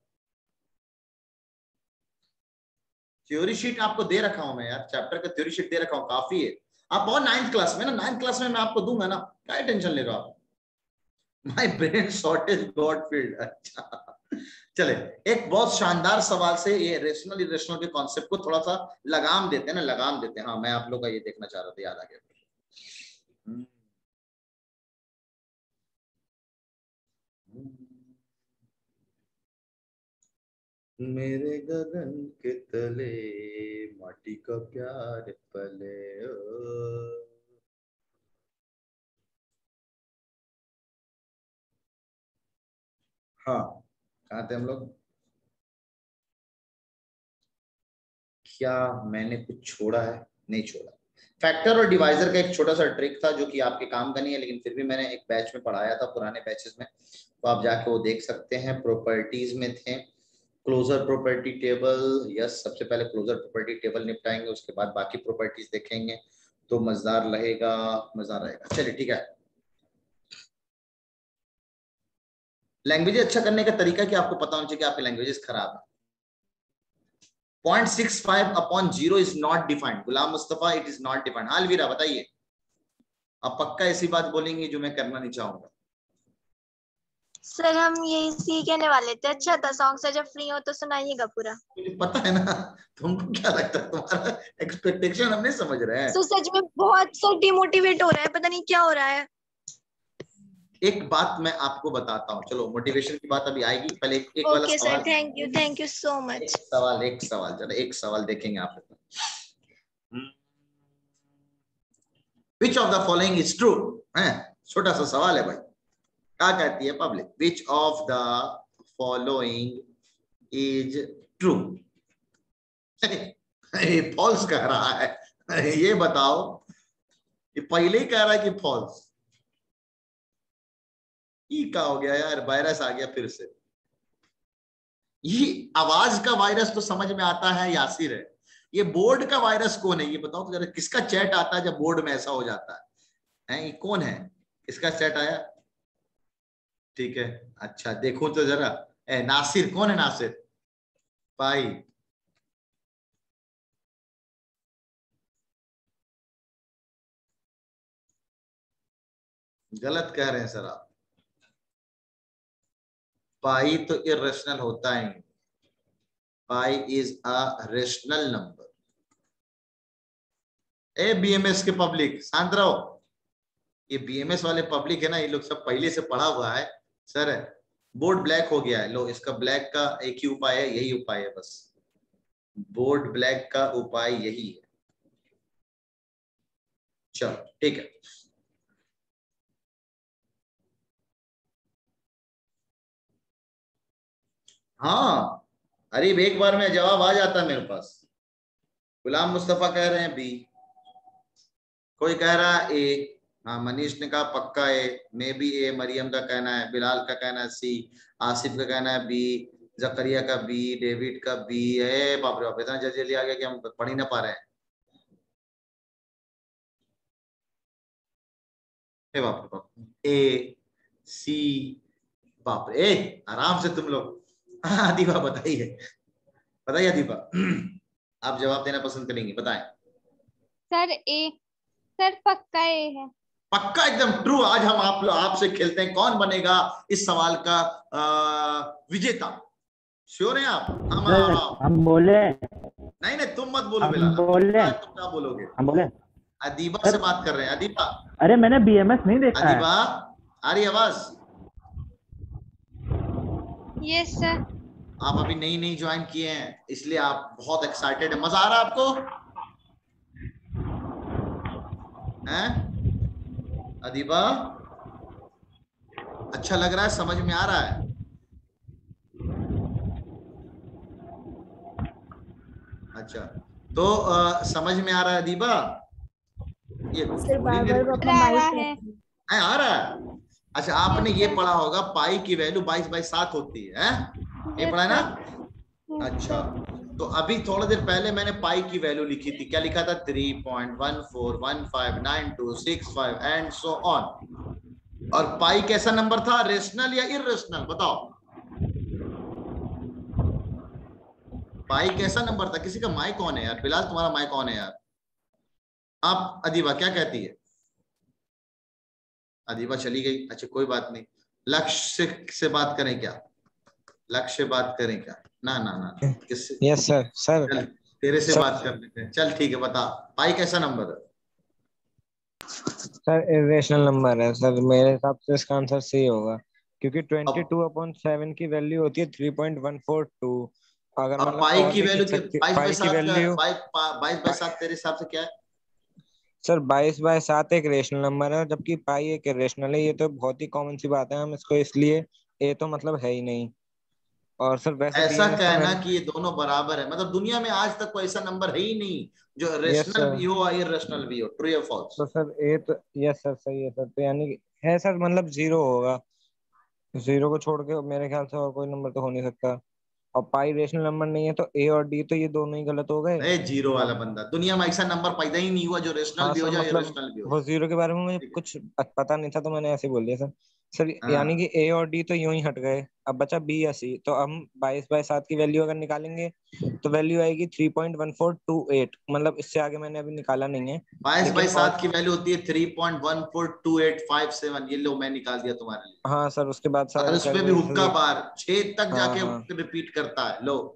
Speaker 1: थ्योरी शीट आपको दे रखा हूं मैं यार, चैप्टर का थ्योरी शीट दे रखा हूं, काफी है। आप और 9th क्लास में ना, 9th क्लास में मैं आपको दूंगा ना, क्या टेंशन ले रहे हो आप? My brain shortage got field. अच्छा चले, एक बहुत शानदार सवाल से ये रेशनल इरेशनल के कॉन्सेप्ट को थोड़ा सा लगाम देते हैं ना, लगाम देते हैं। हाँ मैं आप लोग का ये देखना चाह रहा था, याद आ गया। मेरे गगन के तले माटी का प्यार पले ओ। हाँ कहाँ थे हम लोग? क्या मैंने कुछ छोड़ा है? नहीं छोड़ा। फैक्टर और डिवाइजर का एक छोटा सा ट्रिक था जो कि आपके काम का नहीं है, लेकिन फिर भी मैंने एक बैच में पढ़ाया था, पुराने बैचेस में, तो आप जाके वो देख सकते हैं। प्रॉपर्टीज में थे क्लोजर प्रॉपर्टी टेबल, यस सबसे पहले क्लोजर प्रॉपर्टी टेबल निपटाएंगे, उसके बाद बाकी प्रॉपर्टीज देखेंगे, तो मजेदार रहेगा, मजा रहेगा। चलिए ठीक है। लैंग्वेज अच्छा करने का तरीका कि आपको पता होना चाहिए कि आपकी लैंग्वेजेस खराब है। 0.65/0 is not defined. Ghulam Mustafa, it is not defined. Alvira बताइए, अब पक्का ऐसी बात बोलेंगे जो मैं करना नहीं चाहूंगा।
Speaker 5: सर हम यही सी कहने वाले थे, अच्छा था सॉन्ग से, जब फ्री हो तो सुनाइएगा पूरा।
Speaker 1: मुझे पता है ना, तुमको क्या लगता है, तुम्हारा एक्सपेक्टेशन हम नहीं समझ रहे हैं।
Speaker 5: तो सच में बहुत सर डिमोटिवेट हो रहा है, पता नहीं क्या हो रहा है।
Speaker 1: एक बात मैं आपको बताता हूँ, चलो मोटिवेशन की बात अभी आएगी, पहले एक वाला
Speaker 5: ओके
Speaker 1: सवाल।
Speaker 5: Sir, thank you so much.
Speaker 1: एक सवाल चलो, एक सवाल देखेंगे आप। Which of the following is true है, छोटा सा सवाल है भाई। क्या कहती है public? Which of the following is true? False कह रहा है। ये बताओ, ये पहले ही कह रहा है कि फॉल्स। ये क्या हो गया यार, वायरस आ गया फिर से। ये आवाज का वायरस तो समझ में आता है, यासिर है। ये बोर्ड का वायरस कौन है, ये बताओ तो जरा। किसका चैट आता है जब बोर्ड में ऐसा हो जाता है? ये कौन है? किसका चैट आया? ठीक है, अच्छा देखो तो जरा। नासिर, कौन है नासिर भाई? गलत कह रहे हैं सर आप। पाई तो इरेशनल होता है, pi is a rational number. ए बीएमएस के पब्लिक शांत रहो। ये बीएमएस वाले पब्लिक है ना, ये लोग सब पहले से पढ़ा हुआ है। सर बोर्ड ब्लैक हो गया है, लो इसका ब्लैक का एक ही उपाय है, यही उपाय है बस। बोर्ड ब्लैक का उपाय यही है। चलो ठीक है। हाँ अरे एक बार में जवाब आ जाता है मेरे पास। गुलाम मुस्तफा कह रहे हैं बी, कोई कह रहा है ए। हाँ मनीष ने कहा पक्का ए, मे बी ए। मरियम का कहना है, बिलाल का कहना है सी, आसिफ का कहना है बी, जकरिया का बी, डेविड का बी है। बाप रे बाप, इतना जल्दी आ गया कि हम पढ़ ही ना पा रहे हैं। हे बाप रे बाप, ए सी, बाप रे, आराम से तुम लोग। दीपा बताइए, बताइए दीपा, आप जवाब देना पसंद करेंगे, बताएं।
Speaker 6: सर ए, सर पक्का ए है।
Speaker 1: पक्का, एकदम ट्रू। आज हम आपसे खेलते हैं कौन बनेगा इस सवाल का विजेता। श्योर हैं आप?
Speaker 7: हम बोले?
Speaker 1: नहीं नहीं, तुम मत बोलो बिलाल, तुम क्या बोलोगे?
Speaker 7: हम बोले?
Speaker 1: अदीबा से बात कर रहे हैं। अदीबा,
Speaker 7: अरे मैंने बीएमएस नहीं देखा है।
Speaker 1: अदीबा, आ रही आवाज?
Speaker 6: Yes sir.
Speaker 1: आप अभी नई ज्वाइन किए हैं, इसलिए आप बहुत एक्साइटेड है। मजा आ रहा है आपको? हैं अदीबा, अच्छा लग रहा है? समझ में आ रहा है? अच्छा, तो समझ में आ रहा है अदीबा? ये
Speaker 2: सर बार-बार अपना माइक
Speaker 1: आ रहा है। अच्छा, आपने ये पढ़ा होगा पाई की वैल्यू 22/7 होती है, ये पढ़ा है ना? अच्छा, तो अभी थोड़ी देर पहले मैंने पाई की वैल्यू लिखी थी, क्या लिखा था? 3.14159265 एंड सो ऑन। और पाई कैसा नंबर था, रेशनल या इररेशनल? बताओ, पाई कैसा नंबर था? किसी का माइक ऑन है यार? बिलाल तुम्हारा माइक ऑन है यार। आप अदीबा क्या कहती है? अदीबा चली गई। अच्छा कोई बात नहीं, लक्ष्य से बात करें क्या? लक्ष्य बात करें क्या? ना ना ना, किससे?
Speaker 8: Yes sir. सर
Speaker 1: चल तेरे से
Speaker 8: सर,
Speaker 1: बात कर लेते हैं। चल ठीक है, बता पाई कैसा नंबर है?
Speaker 8: सर इरेशनल नंबर है सर, मेरे हिसाब से इसका आंसर सही होगा, क्योंकि 22/7 की वैल्यू होती है 3.142। अगर
Speaker 1: अब
Speaker 8: मतलब
Speaker 1: पाई
Speaker 8: और
Speaker 1: की
Speaker 8: भी
Speaker 1: वैल्यू,
Speaker 8: लिख सकते,
Speaker 1: 22/7
Speaker 8: की वैल्यू
Speaker 1: 22/7 तेरे हिसाब से क्या है?
Speaker 8: सर 22/7 एक रेशनल नंबर है, जबकि पाई एक इरेशनल है। ये तो बहुत ही कॉमन सी बात है, हम इसको इसलिए ए तो मतलब है ही नहीं। और सर वैसे
Speaker 1: ऐसा
Speaker 8: बीएमएस तो
Speaker 1: कहना
Speaker 8: मैंने,
Speaker 1: कि ये दोनों बराबर है, मतलब दुनिया में आज तक कोई ऐसा नंबर है ही नहीं जो
Speaker 8: यस
Speaker 1: रेशनल
Speaker 8: सर।
Speaker 1: भी हो और इररेशनल भी हो। ट्रू या फॉल्स?
Speaker 8: तो सर ए तो, यस सर सही है सर। तो यानी कि है सर, मतलब जीरो होगा। जीरो को छोड़ के मेरे ख्याल से और कोई नंबर तो हो नहीं सकता। और पाई रेशनल नंबर नहीं है, तो ए और डी तो ये दोनों ही गलत हो गए।
Speaker 1: अरे जीरो वाला बंदा, दुनिया में ऐसा नंबर पैदा ही नहीं हुआ जो रेशनल
Speaker 8: हाँ
Speaker 1: भी हो
Speaker 8: सर,
Speaker 1: जाए
Speaker 8: मतलब
Speaker 1: इररेशनल भी हो
Speaker 8: वो
Speaker 1: जाए।
Speaker 8: जीरो के बारे में मुझे
Speaker 1: ठीक है,
Speaker 8: कुछ पता नहीं था, तो मैंने ऐसे बोल दिया सर। सर यानी
Speaker 1: हाँ।
Speaker 8: कि ए और डी तो यूं ही हट गए, अब बचा बी या सी। तो हम 22/7 की वैल्यू अगर निकालेंगे तो वैल्यू आएगी 3.1428। मतलब इससे आगे मैंने अभी निकाला नहीं है,
Speaker 1: बाईस
Speaker 8: लेकिन
Speaker 1: बाई
Speaker 8: और
Speaker 1: सात की वैल्यू होती है 3.142857। ये लो मैं निकाल दिया तुम्हारे लिए।
Speaker 8: हाँ सर, उसके बाद
Speaker 1: और
Speaker 8: सारे
Speaker 1: उसमें भी हुक्का
Speaker 8: कैलकुलेशन।
Speaker 1: बार 6 तक
Speaker 8: हाँ
Speaker 1: जाके
Speaker 8: हाँ।
Speaker 1: रिपीट करता है। लो,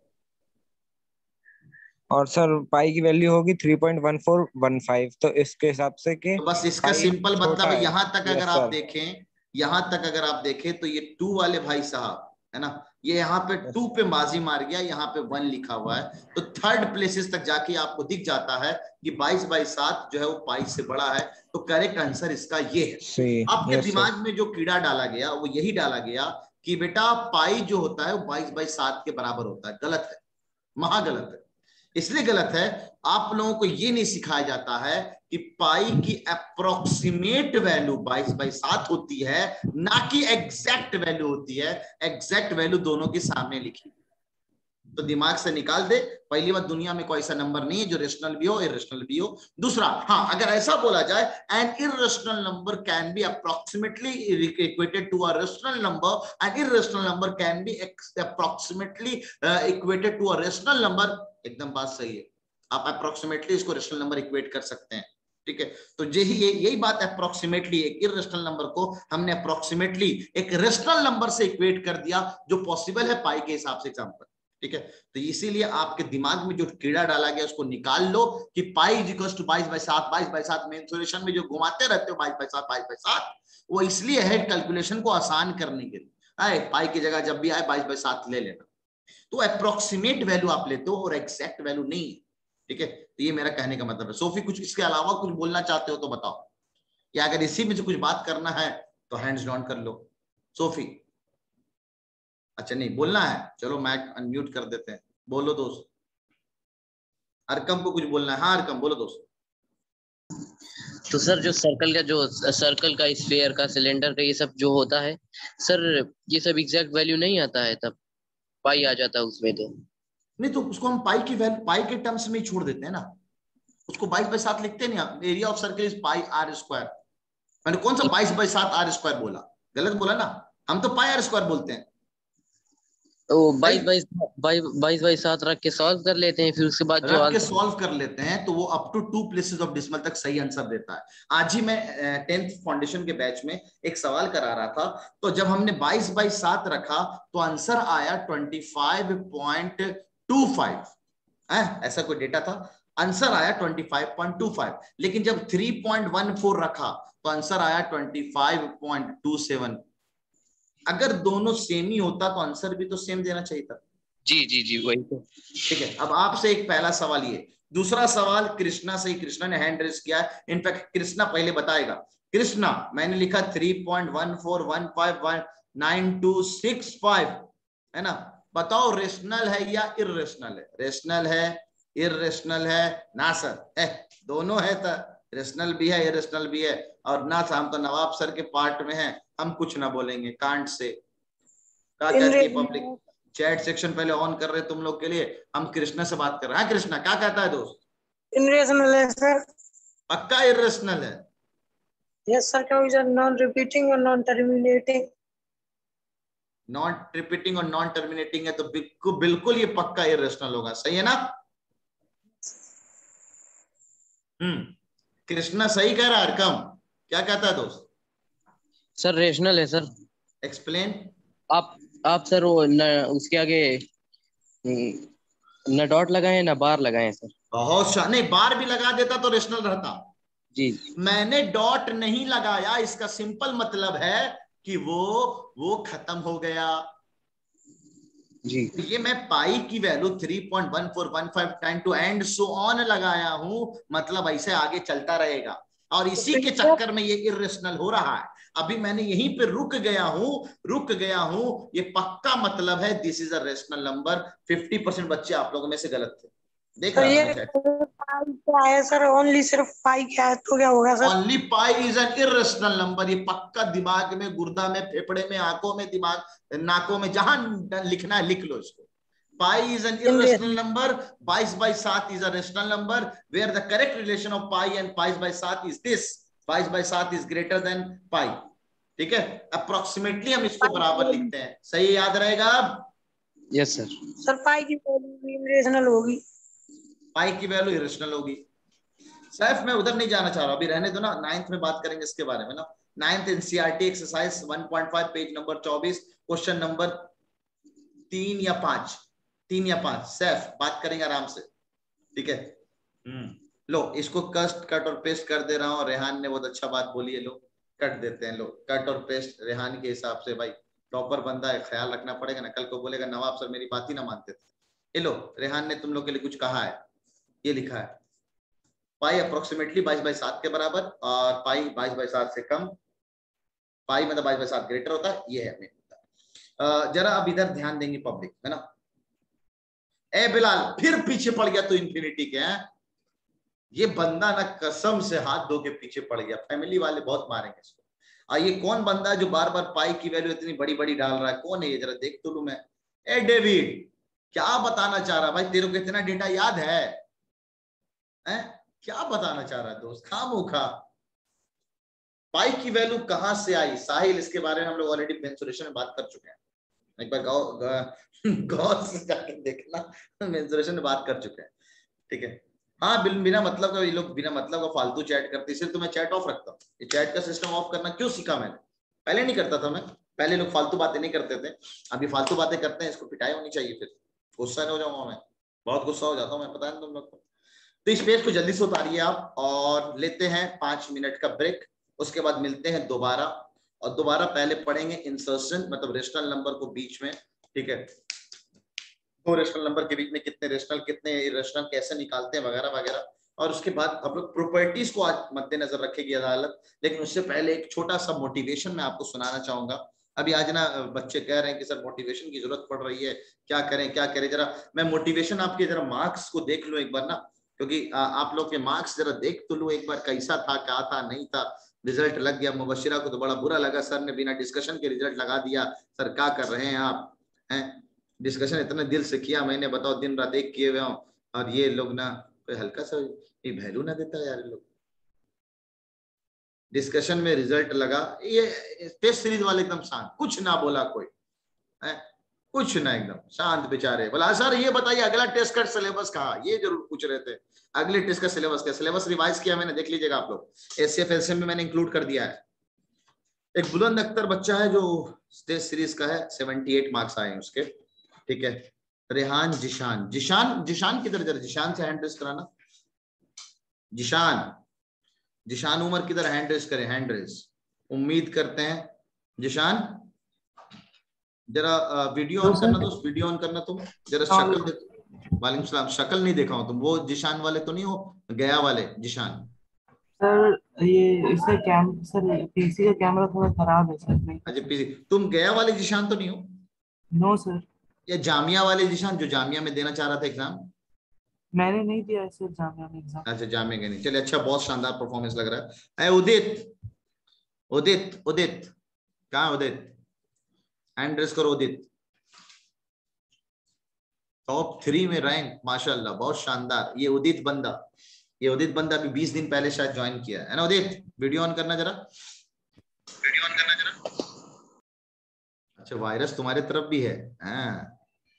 Speaker 8: और सर पाई की वैल्यू होगी 3.1415, तो इसके हिसाब से कि
Speaker 1: तो बस इसका
Speaker 8: पाई
Speaker 1: सिंपल मतलब
Speaker 8: छोटा
Speaker 1: है,
Speaker 8: है।
Speaker 1: यहां तक अगर
Speaker 8: यस
Speaker 1: आप
Speaker 8: सर।
Speaker 1: देखें, यहां तक अगर आप देखें तो ये 2 वाले भाई साहब है ना, ये यहाँ पे 2 पे बाजी मार गया, यहाँ पे 1 लिखा हुआ है, तो थर्ड प्लेसेस तक जाके आपको दिख जाता है कि 22/7 जो है वो पाई से बड़ा है। तो करेक्ट आंसर इसका ये है।
Speaker 8: सी।
Speaker 1: आपके
Speaker 8: यस सर।
Speaker 1: दिमाग में जो कीड़ा डाला गया वो यही डाला गया कि बेटा पाई जो होता है वो 22/7 के बराबर होता है। गलत है, महागलत है। इसलिए गलत है, आप लोगों को ये नहीं सिखाया जाता है कि पाई की अप्रोक्सीमेट वैल्यू 22/7 होती है, ना कि एग्जैक्ट वैल्यू होती है। एग्जैक्ट वैल्यू दोनों के सामने लिखी, तो दिमाग से निकाल दे। पहली बात, दुनिया में कोई ऐसा नंबर नहीं है जो रेशनल भी हो इररेशनल भी हो। दूसरा, हाँ अगर ऐसा बोला जाए an irrational number can be approximately equated to a rational number, and irrational number can be approximately equated to a rational number, एकदम बात सही है। आप अप्रोक्सीमेटली इसको रेशनल नंबर इक्वेट कर सकते हैं, ठीक है। तो यही बात, अप्रोक्सीमेटली एक इररेशनल नंबर को हमने अप्रोक्सीमेटली एक रेशनल नंबर से इक्वेट कर दिया, जो पॉसिबल है पाई के हिसाब से। एग्जांपल, ठीक है। तो इसीलिए आपके दिमाग में जो कीड़ा डाला गया उसको निकाल लो कि pi is equal to 22/7। 22/7 mensuration में जो घुमाते रहते हो 22/7 22/7, वो इसलिए है कैलकुलेशन को आसान करने के लिए। पाई की जगह जब भी आए 22/7 ले लेना। तो अप्रोक्सीमेट वैल्यू आप लेते हो और एग्जैक्ट वैल्यू नहीं है, ठीक है। तो ये मेरा कहने का मतलब है। सोफी कुछ इसके अलावा कुछ बोलना चाहते हो तो बताओ, या अगर इसी में से कुछ बात करना है तो हैंड्स डाउन कर लो। सोफी, अच्छा नहीं बोलना है, चलो माइक अनम्यूट कर देते हैं, बोलो दोस्त। अरकम को कुछ बोलना है? हाँ अरकम बोलो दोस्त।
Speaker 9: तो सर जो सर्कल का स्फीयर का सिलेंडर का ये सब जो होता है सर, ये सब एग्जैक्ट वैल्यू नहीं आता है, तब पाई आ जाता है उसमें। तो
Speaker 1: नहीं तो उसको हम पाई की वैल्यू, पाई के टर्म्स में ही छोड़ देते हैं ना, उसको 22/7 लिखते नहीं। Area of circle is pi r²। मैंने कौन सा 22/7 आर स्क्वायर बोला? गलत बोला ना, हम तो पाई आर स्क्वायर बोलते हैं।
Speaker 9: तो 22/7 रख के सॉल्व कर लेते हैं, फिर उसके बाद जो
Speaker 1: रख के
Speaker 9: आंसर
Speaker 1: सॉल्व कर लेते हैं तो वो up to 2 places of decimal तक सही आंसर देता है। आज ही मैं 10th फाउंडेशन के बैच में एक सवाल करा रहा था, तो जब हमने 22/7 रखा तो आंसर आया 25.25। ऐसा कोई डेटा था, आंसर आया 25.25। लेकिन जब 3.14 रखा तो आंसर आया 25.27। अगर दोनों सेम ही होता तो आंसर भी तो सेम देना चाहिए था।
Speaker 9: जी वही तो।
Speaker 1: ठीक है, अब आपसे एक पहला सवाल ये, दूसरा सवाल कृष्णा से ही, कृष्णा ने हैंड रेज किया है। इनफैक्ट कृष्णा पहले बताएगा। कृष्णा, मैंने लिखा 3.14159265 है ना, बताओ रेशनल है या इर्रेशनल है? रेशनल है, इर्रेशनल है ना सर? दोनों है, तो रेशनल भी है इर्रेशनल भी है। और ना सर, हम तो नवाब सर के पार्ट में हैं, हम कुछ ना बोलेंगे कांट से। क्या कहती है पब्लिक? चैट सेक्शन पहले ऑन कर रहे तुम लोग के लिए, हम कृष्णा से बात कर रहे हैं। कृष्णा क्या कहता है दोस्त?
Speaker 10: इनरेशनल है सर।
Speaker 1: पक्का इर्रेशनल है?
Speaker 10: यस सर, क्या इज नॉन रिपीटिंग और नॉन टर्मिनेटिंग?
Speaker 1: नॉन रिपीटिंग और नॉन टर्मिनेटिंग है तो बिल्कुल ये पक्का इर्रेशनल होगा, सही है ना? कृष्णा सही कह रहा है। अरकम क्या कहता है दोस्त?
Speaker 9: सर रेशनल है सर।
Speaker 1: एक्सप्लेन।
Speaker 9: आप सर वो उसके आगे न डॉट लगाए ना बार लगाए सर।
Speaker 1: बहुत नहीं, बार भी लगा देता तो रेशनल रहता।
Speaker 9: जी
Speaker 1: मैंने डॉट नहीं लगाया, इसका सिंपल मतलब है कि वो खत्म हो गया
Speaker 9: जी।
Speaker 1: ये मैं पाई की वैल्यू 3.141592 एंड सो ऑन लगाया हूं, मतलब ऐसे आगे चलता रहेगा, और इसी के चक्कर में ये इर्रेशनल हो रहा है। अभी मैंने यहीं पे रुक गया हूं, ये पक्का मतलब है this is a rational number. 50% बच्चे आप लोगों में से गलत थे, देख रहा था मैं चैट।
Speaker 10: क्या है सर? ओनली सिर्फ पाई क्या है तो क्या होगा sir?
Speaker 1: Only pi is an irrational number. ये पक्का दिमाग में, गुर्दा में, फेफड़े में, आंखों में, दिमाग, नाकों में, जहां लिखना है लिख लो इसको। Pi is an irrational number. 22/7 is a rational number where the correct relation of pi and pi/7 is this. pi/7 is greater than pi. ठीक है, अप्रोक्सीमेटली हम इसको बराबर लिखते हैं, सही याद रहेगा अब?
Speaker 9: Yes sir.
Speaker 10: सर पाई की वैल्यू इरेशनल होगी।
Speaker 1: पाई की वैल्यू इरेशनल होगी। सैफ मैं उधर नहीं जाना चाह रहा, अभी रहने दो ना, 9th में बात करेंगे इसके बारे में ना। 9th NCERT exercise 1.5 page number 24 question number 3 या 5 सैफ बात करेंगे आराम से, ठीक है? लो इसको कट और पेस्ट कर दे रहा हूँ। रेहान ने बहुत अच्छा बात बोली है, लो कट देते हैं, लो कट और पेस्ट रेहान के हिसाब से। भाई टॉपर बंदा है, ख्याल रखना पड़ेगा ना, कल को बोलेगा नवाब सर मेरी बात ही ना मानते थे। ये लो रेहान ने तुम लोग के लिए कुछ कहा है, ये लिखा है पाई अप्रोक्सीमेटली 22/7 के बराबर और पाई 22/7 से कम। पाई मतलब 22/7 ग्रेटर होता है, ये है हमें पता। जरा अब इधर ध्यान देंगे पब्लिक, है ना? ए बिलाल फिर पीछे पड़ गया तो इन्फिनिटी के हैं। ये बंदा ना कसम से हाथ धो के पीछे पड़ गया, फैमिली वाले बहुत मारेंगे इसको। ये कौन बंदा है जो बार बार पाई की वैल्यू इतनी बड़ी बड़ी डाल रहा है? कौन है ये, जरा देख तो लू मैं। ए डेविड क्या बताना चाह रहा भाई? तेरे को इतना डेटा याद है? क्या बताना चाह रहा है दोस्त? खामोखा पाई की वैल्यू कहां से आई? साहिल इसके बारे में हम लोग ऑलरेडी मेंसुरेशन में बात कर चुके हैं, एक बार गौर से जाकर देखना, मेंसुरेशन में बात कर चुके हैं, ठीक है? हाँ बिना मतलब का ये लोग बिना मतलब का फालतू चैट करते, इसलिए तो मैं चैट ऑफ रखता हूँ। ये चैट का सिस्टम ऑफ करना क्यों सीखा मैंने? पहले नहीं करता था मैं, पहले लोग फालतू बातें नहीं करते थे, अभी फालतू बातें करते हैं, इसको पिटाई होनी चाहिए। फिर गुस्सा नहीं हो जाऊंगा मैं, बहुत गुस्सा हो जाता हूँ मैं, पता है तुम लोग को। तो इस पेज को जल्दी से उतारिए आप और लेते हैं 5 मिनट का ब्रेक, उसके बाद मिलते हैं दोबारा, और दोबारा पहले पढ़ेंगे इंसर्शन, मतलब रेशनल नंबर को बीच में, ठीक है? दो रेशनल नंबर के बीच में कितने रेशनल कितने इरेशनल कैसे निकालते हैं वगैरह वगैरह, और उसके बाद हम लोग प्रॉपर्टीज को आज मद्देनजर रखेगी अदालत। लेकिन उससे पहले एक छोटा सा मोटिवेशन मैं आपको सुनाना चाहूंगा। अभी आज ना बच्चे कह रहे हैं कि सर मोटिवेशन की जरूरत पड़ रही है, क्या करें क्या करें। जरा मैं मोटिवेशन आपके जरा मार्क्स को देख लूं एक बार ना, क्योंकि आप लोग के मार्क्स जरा देख तो लूं एक बार, कैसा था, क्या था, नहीं था। रिजल्ट लग गया, मुबशिरा को तो बड़ा बुरा लगा, सर ने बिना डिस्कशन के रिजल्ट लगा दिया। सर क्या कर रहे हैं आप? हैं डिस्कशन इतने दिल से किया मैंने, बताओ दिन रात एक किए हुए हूं, और ये लोग ना कोई हल्का सा वैल्यू ना देता यार लोग। डिस्कशन में रिजल्ट लगा। ये टेस्ट सीरीज वाले एकदम शांत, कुछ ना बोला कोई है, कुछ ना, एकदम शांत बेचारे। बोला सर ये बताइए अगला टेस्ट का सिलेबस कहा, ये जरूर पूछ रहे थे अगले टेस्ट का सिलेबस क्या। सिलेबस रिवाइज किया मैंने, देख लीजिएगा आप लोग, एससीएफ एलसीएम में मैंने इंक्लूड कर दिया है। एक बुलंद अख्तर बच्चा है जो टेस्ट सीरीज का है, 78 मार्क्स आए हैं उसके, ठीक है। रेहान जिशान, जिशान जिशान किधर, जरा जिशान से हैंड रेस कराना। जिशान, जिशान उमर किधर, हैंड रेस करें, हैंड रेस। उम्मीद करते हैं जिशान, जरा वीडियो ऑन करना, तो वीडियो ऑन करना तुम जरा, शक्ल। वालेकुम सलाम, शक्ल नहीं देखा हूं तुम, वो जिशान वाले तो नहीं हो, गया वाले जिशान।
Speaker 11: सर ये इसका सर पीसी का कैमरा थोड़ा खराब है सर।
Speaker 1: अच्छा पीसी, तुम गया वाले जिशान तो नहीं हो?
Speaker 11: No sir.
Speaker 1: या जामिया वाले जिशान, जो जामिया में देना चाह रहा था एग्जाम?
Speaker 11: मैंने नहीं दिया है सर जामिया में एग्जाम।
Speaker 1: अच्छा जामिया का नहीं, चलिए अच्छा, बहुत शानदार परफॉर्मेंस लग रहा है। उदित, उदित उदित कहाँ उदित, हैंड रेस करो उदित। टॉप 3 में रैंक, माशाल्लाह बहुत शानदार। ये उदित बंदा, ये उदित बंदा अभी 20 दिन पहले शायद ज्वाइन किया है ना उदित? वीडियो ऑन करना जरा, वीडियो ऑन करना जरा। अच्छा वायरस तुम्हारे तरफ भी है, हाँ।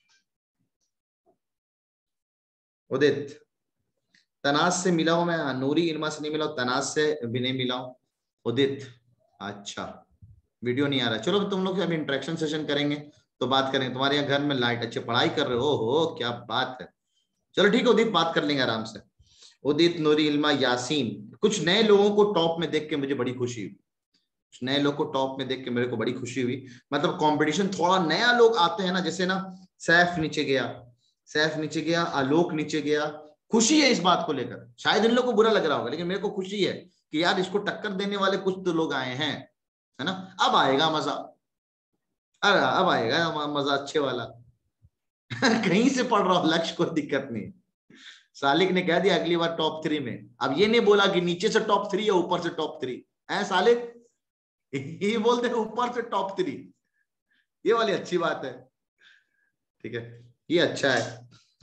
Speaker 1: उदित, तनाज से मिला हूं मैं, नूरी इल्मा से नहीं मिला हूं, तनाज से भी नहीं मिला हूं। उदित, अच्छा वीडियो नहीं आ रहा। चलो तुम लोग अभी इंटरेक्शन सेशन करेंगे तो बात करेंगे। तुम्हारे यहाँ घर में लाइट, अच्छे पढ़ाई कर रहे हो, क्या बात है। चलो ठीक है उदित, बात कर लेंगे आराम से। उदित, नूरी इल्मा, यासीन, कुछ नए लोगों को टॉप में देख के मुझे बड़ी खुशी हुई। कुछ नए लोग को टॉप में देख के मेरे को बड़ी खुशी हुई। मतलब कंपटीशन थोड़ा नया लोग आते हैं ना, जैसे ना सैफ नीचे गया, सैफ नीचे गया, आलोक नीचे गया। खुशी है इस बात को लेकर, शायद इन लोगों को बुरा लग रहा होगा लेकिन मेरे को खुशी है कि यार इसको टक्कर देने वाले कुछ तो लोग आए हैं, है ना। अब आएगा मजा, अरे अब आएगा मजा अच्छे वाला। कहीं से पढ़ रहा हूं, लक्ष्य को दिक्कत नहीं। सालिक ने कह दिया अगली बार टॉप 3 में। अब ये नहीं बोला कि नीचे से टॉप 3 या ऊपर से टॉप 3 है सालिक, ये बोलते हैं ऊपर से टॉप 3। ये वाली अच्छी बात है, ठीक है, ये अच्छा है।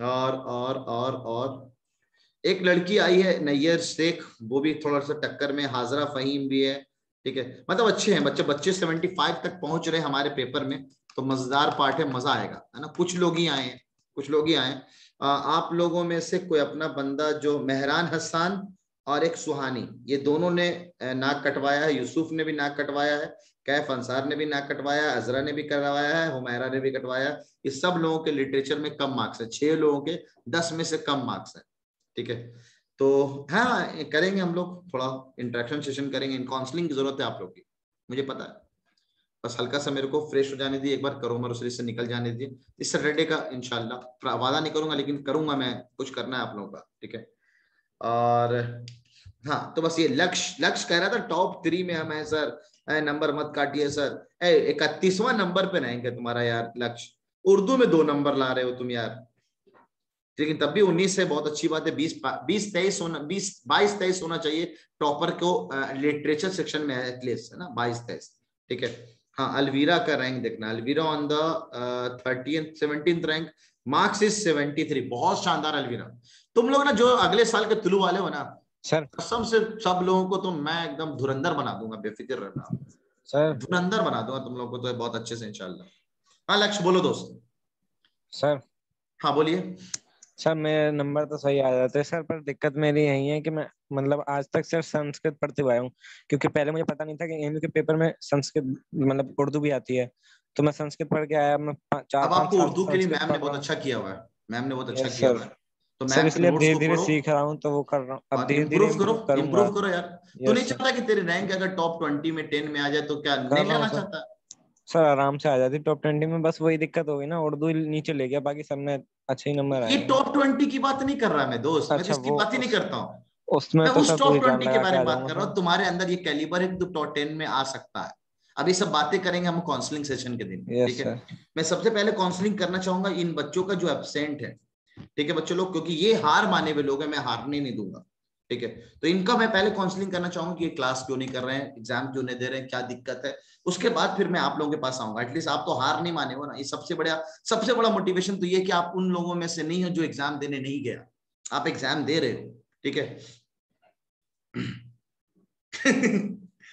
Speaker 1: और एक लड़की आई है नैयर शेख, वो भी थोड़ा सा टक्कर में। हाजरा फहीम भी है, ठीक है। मतलब अच्छे हैं बच्चे, बच्चे 75 तक पहुंच रहे हमारे पेपर में, तो मजेदार पार्ट है, मजा आएगा, है ना। कुछ लोग ही आए हैं, कुछ लोग ही आए। आप लोगों में से कोई अपना बंदा, जो मेहरान हसन और एक सुहानी, ये दोनों ने नाक कटवाया है। यूसुफ ने भी नाक कटवाया है, कैफ अंसार ने भी नाक कटवाया, अजरा ने भी करवाया है, हुमैरा ने भी कटवाया। ये सब लोगों के लिटरेचर में कम मार्क्स है, 6 लोगों के 10 में से कम मार्क्स है, ठीक है। तो हाँ करेंगे हम लोग, थोड़ा इंटरेक्शन सेशन करेंगे। इन काउंसलिंग की जरूरत है आप लोग की, मुझे पता है। बस हल्का सा मेरे को फ्रेश हो जाने दिए, एक बार करो मरोसरी से निकल जाने दिए। इस सैटरडे का इंशाल्लाह, वादा नहीं करूंगा लेकिन करूंगा, मैं कुछ करना है आप लोगों का, ठीक है। और हाँ तो बस ये लक्ष्य कह रहा था टॉप 3 में हम है सर, नंबर मत काटिए सर। 31वां नंबर पे रहेंगे तुम्हारा यार लक्ष्य, उर्दू में 2 नंबर ला रहे हो तुम यार, लेकिन तब भी 19 है, बहुत अच्छी बात है। 22-23 होना चाहिए टॉपर को लिटरेचर सेक्शन में एटलीस्ट, है ना, 22-23, ठीक है। हाँ अलवीरा का रैंक देखना, Alvira on the 17th rank, marks is 73, बहुत शानदार अलवीरा। तुम लोग ना जो अगले साल के तुलू वाले हो ना
Speaker 8: सर,
Speaker 1: कसम से सब लोगों को तो मैं एकदम धुरंधर बना दूंगा, बेफिक्र रहना
Speaker 8: सर,
Speaker 1: धुरंधर बना दूंगा तुम लोगों को तो बहुत अच्छे से इंशाल्लाह। हाँ लक्ष्य बोलो दोस्त।
Speaker 8: सर
Speaker 1: हाँ बोलिए।
Speaker 8: सर मेरे नंबर तो सही आ जाते हैं सर, पर दिक्कत मेरी यही है कि मैं मतलब आज तक सर संस्कृत पढ़ते हुआ हूँ, क्योंकि पहले मुझे पता नहीं था कि एमयू के पेपर में संस्कृत मतलब उर्दू भी आती है, तो मैं संस्कृत पढ़ के आया। मैं 4-5
Speaker 1: अब आपको
Speaker 8: साल
Speaker 1: उर्दू के लिए मैम ने बहुत अच्छा किया हुआ है, मैम ने बहुत अच्छा किया हुआ है, तो
Speaker 8: सर
Speaker 1: मैम
Speaker 8: इसलिए धीरे धीरे सीख रहा हूँ, तो वो कर रहा हूँ अब, धीरे धीरे
Speaker 1: इम्प्रूव करो यार। तू नहीं चाहता कि तेरी रैंक अगर टॉप 20 में 10 में आ जाए तो क्या नहीं लेना चाहता?
Speaker 8: सर आराम से आ जाती टॉप 20 में, बस वही दिक्कत हो गई ना, उर्दू नीचे ले गया, बाकी सब में अच्छे ही नंबर आए।
Speaker 1: ये टॉप 20 की बात नहीं कर रहा मैं दोस्त, मैं इसकी बात ही नहीं करता हूँ,
Speaker 8: उसमें
Speaker 1: मैं
Speaker 8: तो
Speaker 1: उस
Speaker 8: सब
Speaker 1: टॉप
Speaker 8: पूरी जान
Speaker 1: 20 के
Speaker 8: लगा
Speaker 1: बारे
Speaker 8: के आ
Speaker 1: में बात
Speaker 8: जाऊंगा
Speaker 1: कर रहा हूँ। तुम्हारे अंदर ये कैलिबर है तो टॉप 10 में आ सकता है। अब ये सब बातें करेंगे हम काउंसलिंग सेशन के दिन, ठीक है। मैं सबसे पहले काउंसलिंग करना चाहूंगा इन बच्चों का जो एब्सेंट है, ठीक है बच्चों लोग, क्योंकि ये हार माने हुए लोग हैं, मैं हारने नहीं दूंगा, ठीक है। तो इनका मैं पहले काउंसलिंग करना चाहूंगा कि ये क्लास क्यों नहीं कर रहे हैं, एग्जाम क्यों नहीं दे रहे हैं, क्या दिक्कत है। उसके बाद फिर मैं आप लोगों के पास आऊंगा। एटलीस्ट आप तो हार नहीं माने हो ना, ये सबसे बड़ा मोटिवेशन तो ये कि आप उन लोगों में से नहीं हो जो एग्जाम देने नहीं गया, आप एग्जाम दे रहे हो, ठीक है।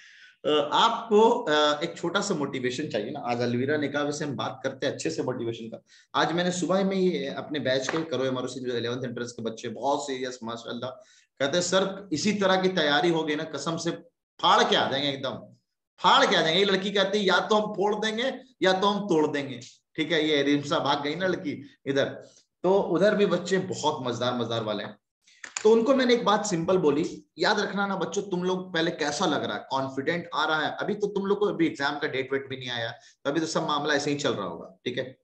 Speaker 1: आपको एक छोटा सा मोटिवेशन चाहिए ना। आज अलवीरा ने कहा वैसे हम बात करते हैं अच्छे से मोटिवेशन का। आज मैंने सुबह में ये अपने बैच के करो एमआरओ से जो 11th इंटरेंस के बच्चे बहुत सीरियस माशाल्लाह कहते हैं सर इसी तरह की तैयारी हो गई ना कसम से फाड़ के आ जाएंगे, एकदम फाड़ के आ जाएंगे। ये लड़की कहती है या तो हम फोड़ देंगे या तो हम तोड़ देंगे। ठीक है, ये रिमसा भाग गई ना लड़की इधर, तो उधर भी बच्चे बहुत मजेदार वाले हैं। तो उनको मैंने एक बात सिंपल बोली, याद रखना ना बच्चों, तुम लोग पहले कैसा लग रहा है, कॉन्फिडेंट आ रहा है? अभी तो तुम लोग को अभी एग्जाम का डेट वेट भी नहीं आया, तो अभी तो सब मामला ऐसे ही चल रहा होगा। ठीक है,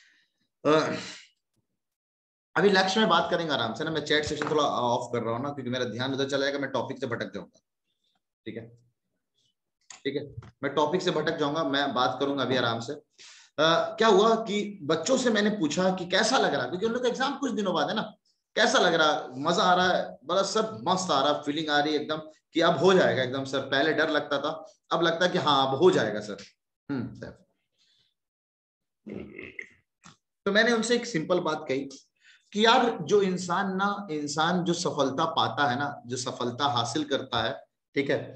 Speaker 1: अभी लक्ष्य में बात करेंगे आराम से ना। मैं चैट सेक्शन थोड़ा ऑफ कर रहा हूँ ना, क्योंकि मेरा ध्यान उधर चला जाएगा, मैं टॉपिक से भटक जाऊंगा। ठीक है, ठीक है, मैं टॉपिक से भटक जाऊंगा, मैं बात करूंगा अभी आराम से। क्या हुआ कि बच्चों से मैंने पूछा कि कैसा लग रहा है, क्योंकि उन लोग का एग्जाम कुछ दिनों बाद है ना। कैसा लग रहा है, मजा आ रहा है? बड़ा सब मस्त आ रहा, फीलिंग आ रही है एकदम कि अब हो जाएगा एकदम सर। पहले डर लगता था, अब लगता है कि हाँ अब हो जाएगा सर। सर तो मैंने उनसे एक सिंपल बात कही कि यार जो इंसान जो सफलता पाता है ना, जो सफलता हासिल करता है, ठीक है,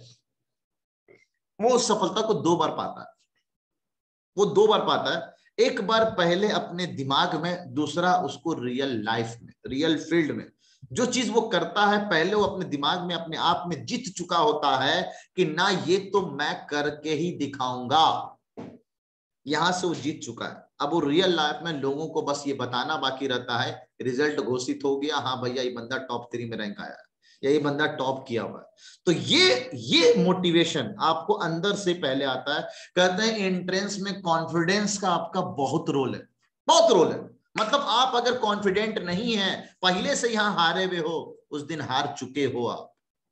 Speaker 1: वो उस सफलता को 2 बार पाता है। वो 2 बार पाता है, एक बार पहले अपने दिमाग में, दूसरा उसको रियल लाइफ में, रियल फील्ड में। जो चीज वो करता है पहले वो अपने दिमाग में, अपने आप में जीत चुका होता है कि ना ये तो मैं करके ही दिखाऊंगा, यहां से वो जीत चुका है। अब वो रियल लाइफ में लोगों को बस ये बताना बाकी रहता है, रिजल्ट घोषित हो गया, हाँ भैया ये बंदा टॉप 3 में रैंक आया है, या ये बंदा टॉप किया हुआ है। तो ये मोटिवेशन आपको अंदर से पहले आता है। कहते हैं एंट्रेंस में कॉन्फिडेंस का आपका बहुत रोल है, बहुत रोल है। मतलब आप अगर कॉन्फिडेंट नहीं है, पहले से यहां हारे हुए हो, उस दिन हार चुके हो आप।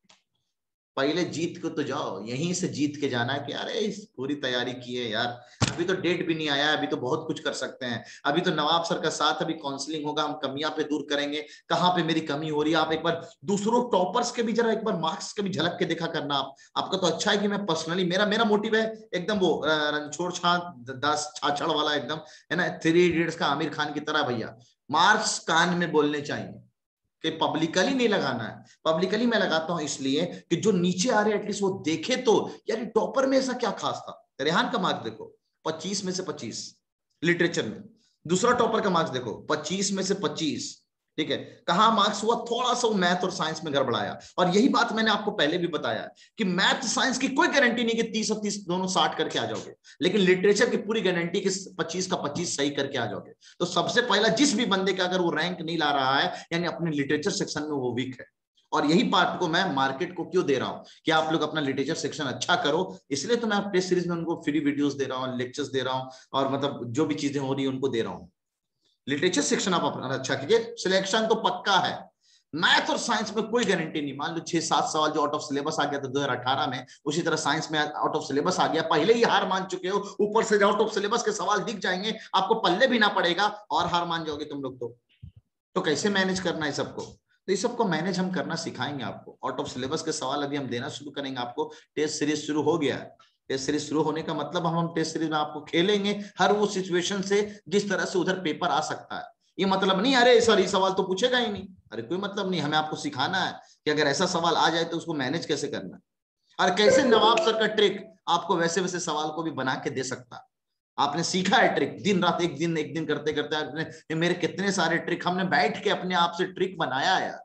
Speaker 1: पहले जीत को तो जाओ, यहीं से जीत के जाना है कि अरे इस पूरी तैयारी की है यार, अभी तो डेट भी नहीं आया, अभी तो बहुत कुछ कर सकते हैं, अभी तो नवाब सर का साथ, अभी काउंसलिंग होगा, हम कमियां पे दूर करेंगे, कहाँ पे मेरी कमी हो रही है। आप एक बार दूसरों टॉपर्स के भी जरा एक बार मार्क्स के भी झलक के देखा करना। आपका तो अच्छा है कि मैं पर्सनली, मेरा मोटिव है एकदम वो रणछोड़ दास छाछड़ वाला एकदम है ना, 3 इडियट्स का आमिर खान की तरह भैया मार्क्स कान में बोलने चाहिए कि पब्लिकली नहीं लगाना है। पब्लिकली मैं लगाता हूं इसलिए कि जो नीचे आ रहे हैं एटलीस्ट वो देखे तो यार टॉपर में ऐसा क्या खास था। रेहान का मार्क्स देखो 25 में से 25 लिटरेचर में, दूसरा टॉपर का मार्क्स देखो 25 में से 25। ठीक है, कहां मार्क्स हुआ, थोड़ा सा मैथ और साइंस में गड़बड़ाया। और यही बात मैंने आपको पहले भी बताया कि मैथ साइंस की कोई गारंटी नहीं कि 30 और 30 दोनों 60 करके आ जाओगे, लेकिन लिटरेचर की पूरी गारंटी कि 25 का 25 सही करके आ जाओगे। तो सबसे पहला जिस भी बंदे का अगर वो रैंक नहीं ला रहा है, यानी अपने लिटरेचर सेक्शन में वो वीक है। और यही पार्ट को मैं मार्केट को क्यों दे रहा हूं कि आप लोग अपना लिटरेचर सेक्शन अच्छा करो, इसलिए तो मैं टेस्ट सीरीज में उनको फ्री वीडियोस दे रहा हूँ, लेक्चर्स दे रहा हूँ, और मतलब जो भी चीजें हो रही है उनको दे रहा हूँ। लिटरेचर सेक्शन आप अपना अच्छा कीजिए, सिलेक्शन तो पक्का है। मैथ और साइंस में कोई गारंटी नहीं, मान लो 6-7 सवाल जो आउट ऑफ सिलेबस आ गया था 2018 में, उसी तरह साइंस में आउट ऑफ सिलेबस आ गया, पहले ही हार मान चुके हो, ऊपर से आउट ऑफ सिलेबस के सवाल दिख जाएंगे, आपको पल्ले भी ना पड़ेगा और हार मान जाओगे तुम लोग। तो कैसे मैनेज करना है सबको? तो इस सबको मैनेज हम करना सिखाएंगे आपको। आउट ऑफ सिलेबस के सवाल अभी हम देना शुरू करेंगे आपको। टेस्ट सीरीज शुरू हो गया है। टेस्ट सीरीज शुरू होने का मतलब हम टेस्ट सीरीज में आपको खेलेंगे हर वो सिचुएशन से जिस तरह से उधर पेपर आ सकता है। ये मतलब नहीं अरे सर ये सवाल तो पूछेगा ही नहीं, अरे कोई मतलब नहीं, हमें आपको सिखाना है कि अगर ऐसा सवाल आ जाए तो उसको मैनेज कैसे करना है, और कैसे नवाब सर का ट्रिक आपको वैसे वैसे सवाल को भी बना के दे सकता है। आपने सीखा है ट्रिक, दिन रात एक दिन करते करते आपने, मेरे कितने सारे ट्रिक हमने बैठ के अपने आप से ट्रिक बनाया यार,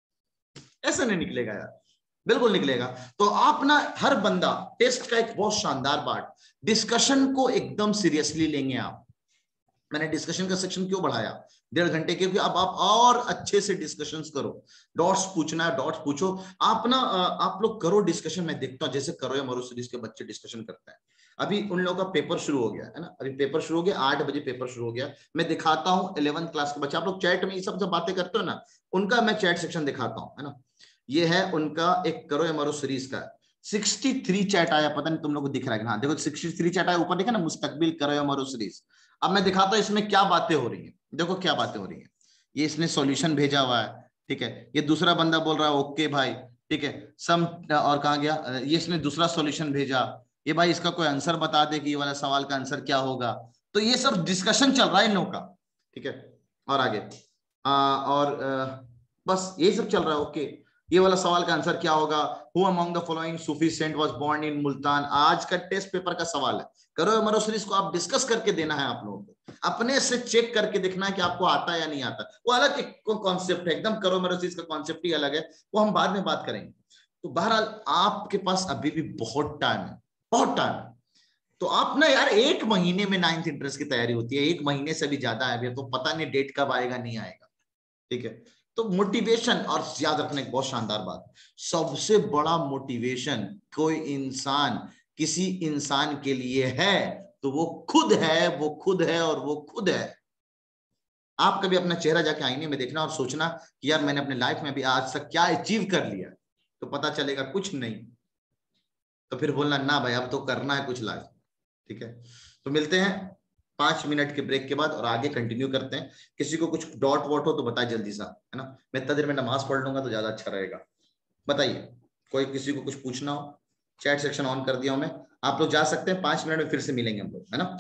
Speaker 1: ऐसा नहीं निकलेगा यार, बिल्कुल निकलेगा। तो आप ना हर बंदा, टेस्ट का एक बहुत शानदार पार्ट, डिस्कशन को एकदम सीरियसली लेंगे आप। मैंने डिस्कशन का सेक्शन क्यों बढ़ाया 1.5 घंटे, क्योंकि अब आप और अच्छे से डिस्कशंस करो। डॉट्स पूछना है डॉट्स पूछो आप ना, आप लोग करो डिस्कशन। मैं देखता हूँ जैसे करो या मरो सीरीज के बच्चे डिस्कशन करते हैं। अभी उन लोगों का पेपर शुरू हो गया है ना, अभी पेपर शुरू हो गया, 8 बजे पेपर शुरू हो गया। मैं दिखाता हूँ 11th क्लास के बच्चे, आप लोग चैट में ये सब बातें करते हो ना, उनका मैं चैट सेक्शन दिखाता हूँ, है ना। ये है उनका एक करो या मरो सीरीज का 63 चैट आया, पता नहीं तुम लोग को दिख रहा है? हाँ देखो 63 चैट आया, ऊपर देखा ना मुस्तकबिल करो या मरो सीरीज। अब मैं दिखाता हूँ इसमें क्या बातें हो रही है, देखो क्या बातें हो रही है। ये इसने सॉल्यूशन भेजा हुआ है, ठीक है। ये दूसरा बंदा बोल रहा है ओके भाई, ठीक है। सम, और कहाँ गया ये, इसने दूसरा सॉल्यूशन भेजा, ये भाई इसका कोई आंसर बता दे कि ये वाला सवाल का आंसर क्या होगा। तो ये सब डिस्कशन चल रहा है इन लोगों का, ठीक है। और आगे बस ये सब चल रहा है, ओके। ये वाला सवाल का आंसर क्या होगा? Who among the following Sufi saint was born in Multan? आज का टेस्ट पेपर का सवाल है। करो मरो सीरीज को आप डिस्कस करके देना है आप लोगों को, अपने से चेक करके देखना है कि आपको आता है या नहीं आता। वो अलग एक कॉन्सेप्ट है, एकदम करो मरो सीरीज का कॉन्सेप्ट ही अलग है, वो हम बाद में बात करेंगे। तो बहरहाल आपके पास अभी भी बहुत टाइम है, बहुत टाइम है। तो आप ना यार 1 महीने में 9th इंटरेस्ट की तैयारी होती है, 1 महीने से भी ज्यादा है, तो पता नहीं डेट कब आएगा नहीं आएगा, ठीक है। तो मोटिवेशन, और याद रखने की बहुत शानदार बात, सबसे बड़ा मोटिवेशन कोई इंसान किसी इंसान के लिए है तो वो खुद है, वो खुद है और वो खुद है। आप कभी अपना चेहरा जाके आईने में देखना और सोचना कि यार मैंने अपने लाइफ में भी आज तक क्या अचीव कर लिया, तो पता चलेगा कुछ नहीं। तो फिर बोलना ना भाई अब तो करना है कुछ लाइफ, ठीक है। तो मिलते हैं 5 मिनट के ब्रेक के बाद और आगे कंटिन्यू करते हैं। किसी को कुछ डॉट वॉट हो तो बताए जल्दी सा, है ना। मैं इतना देर में नमाज पढ़ लूंगा तो ज्यादा अच्छा रहेगा। बताइए कोई किसी को कुछ पूछना हो, चैट सेक्शन ऑन कर दिया हूं मैं, आप लोग जा सकते हैं। 5 मिनट में फिर से मिलेंगे हम लोग, है ना।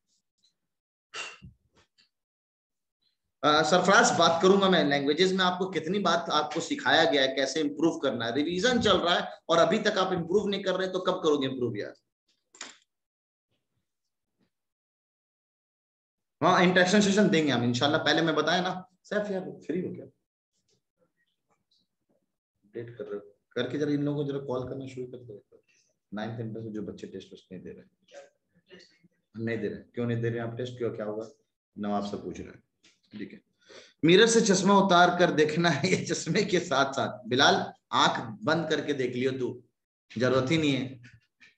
Speaker 1: सरफराज बात करूंगा मैं लैंग्वेजेस में, आपको कितनी बात आपको सिखाया गया है, कैसे इंप्रूव करना है। रिवीजन चल रहा है और अभी तक आप इंप्रूव नहीं कर रहे, तो कब करोगे इंप्रूव यार। हाँ इंटरेक्शन सेशन देंगे हम इंशाल्लाह। पहले मैं बताया ना सैफ यार फ्री हो क्या, अपडेट कर रहे हो करके जरा इन लोगों को जरा कॉल करना शुरू कर दो। 9th इंटर से जो बच्चे टेस्ट नहीं दे रहे, क्यों नहीं दे रहे आप टेस्ट, क्यों क्या होगा? नवाब से पूछ रहे हैं, ठीक है। मिरर से चश्मा उतार कर देखना है ये चश्मे के साथ साथ। बिलाल आंख बंद करके देख लियो तू, जरूरत ही नहीं है।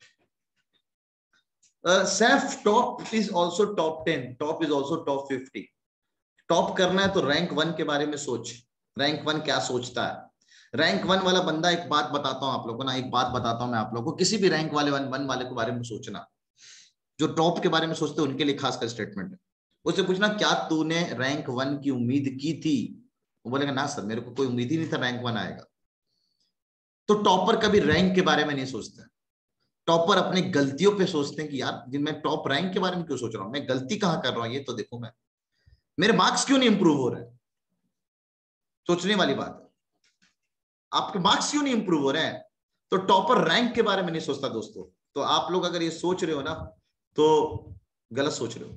Speaker 1: Saif top is also top 10, top is also top 50। Top करना है तो रैंक 1 के बारे में सोच, रैंक 1 क्या सोचता है। रैंक 1 वाला बंदा, एक बात बताता हूं आप लोगों को ना, एक बात बताता हूं मैं आप लोगों को, किसी भी रैंक वाले 1 वाले के बारे में सोचना, जो टॉप के बारे में सोचते हैं उनके लिए खासकर स्टेटमेंट है। उससे पूछना क्या तूने रैंक 1 की उम्मीद की थी, वो बोलेगा ना सर मेरे को कोई उम्मीद ही नहीं था रैंक 1 आएगा। तो टॉपर कभी रैंक के बारे में नहीं सोचते, टॉपर अपनी गलतियों पे सोचते हैं कि यार मैं टॉप रैंक के बारे में क्यों सोच रहा हूं, मैं गलती कहां कर रहा हूं ये तो देखो, मैं मेरे मार्क्स क्यों नहीं इंप्रूव हो रहे। सोचने वाली बात है, आपके मार्क्स क्यों नहीं इंप्रूव हो रहे हैं। तो टॉपर रैंक के बारे में नहीं सोचता दोस्तों। तो आप लोग अगर ये सोच रहे हो ना तो गलत सोच रहे हो।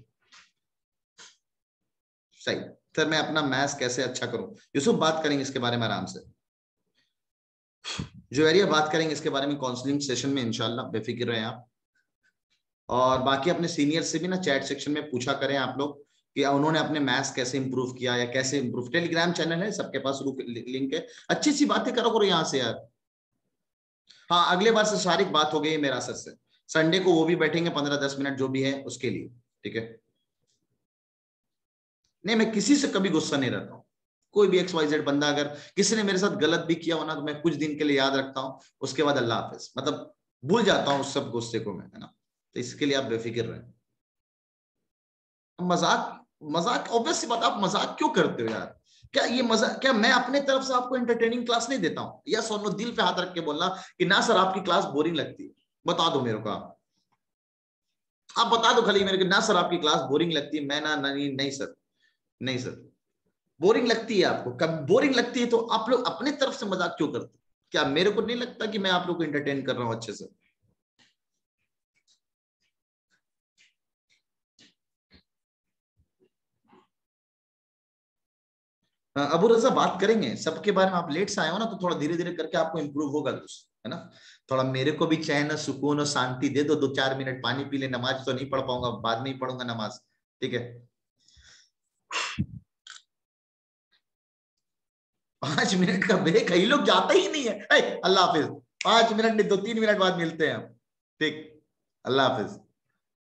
Speaker 1: सही सर मैं अपना मैथ्स कैसे अच्छा करूं, यूसुफ बात करेंगे इसके बारे में आराम से। जो एरिया बात करेंगे इसके बारे में काउंसलिंग सेशन में इंशाल्लाह, बेफिक्र रहें आप। और बाकी अपने सीनियर से भी ना चैट सेक्शन में पूछा करें आप लोग कि उन्होंने अपने मैथ्स कैसे इंप्रूव किया या कैसे इंप्रूव। टेलीग्राम चैनल है सबके पास, लिंक है, अच्छी सी बातें करो यहाँ से यार। हाँ अगले बार से सारी बात हो गई मेरा सर से, संडे को वो भी बैठेंगे 15-10 मिनट जो भी है उसके लिए, ठीक है। नहीं मैं किसी से कभी गुस्सा नहीं रहता हूँ, कोई भी XYZ बंदा अगर किसी ने मेरे साथ गलत भी किया हो ना तो मैं कुछ दिन के लिए याद रखता हूँ, उसके बाद अल्लाह हाफिज, मतलब भूल जाता हूँ उस सब गुस्से को मैं, है ना। तो इसके लिए आप बेफिक्र रहें। मजाक ऑब्वियस सी बात, आप मजाक क्यों करते हो यार। क्या ये मजाक, क्या मैं अपने तरफ से आपको एंटरटेनिंग क्लास नहीं देता हूँ? या सोनो दिल पे हाथ रख के बोलना कि ना सर आपकी क्लास बोरिंग लगती है, बता दो मेरे को, आप बता दो खाली मेरे को, ना सर आपकी क्लास बोरिंग लगती है। मैं ना नहीं सर, नहीं सर बोरिंग लगती है आपको, कब बोरिंग लगती है तो आप लोग अपने तरफ से मजाक क्यों करते? क्या मेरे को नहीं लगता कि मैं आप लोग को एंटरटेन कर रहा हूं अच्छे से? अबू रजा बात करेंगे सबके बारे में। आप लेट से आए हो ना तो थोड़ा धीरे धीरे करके आपको इंप्रूव होगा दोस्त, है ना। थोड़ा मेरे को भी चैन सुकून और शांति दे दो, 2-4 मिनट पानी पी ले। नमाज तो नहीं पढ़ पाऊंगा, बाद में ही पढ़ूंगा नमाज, ठीक है। 5 मिनट का ब्रेक है, ये लोग जाता ही नहीं है। अल्लाह हाफिज, 5 मिनट नहीं 2-3 मिनट बाद मिलते हैं हम, ठीक। अल्लाह हाफिज।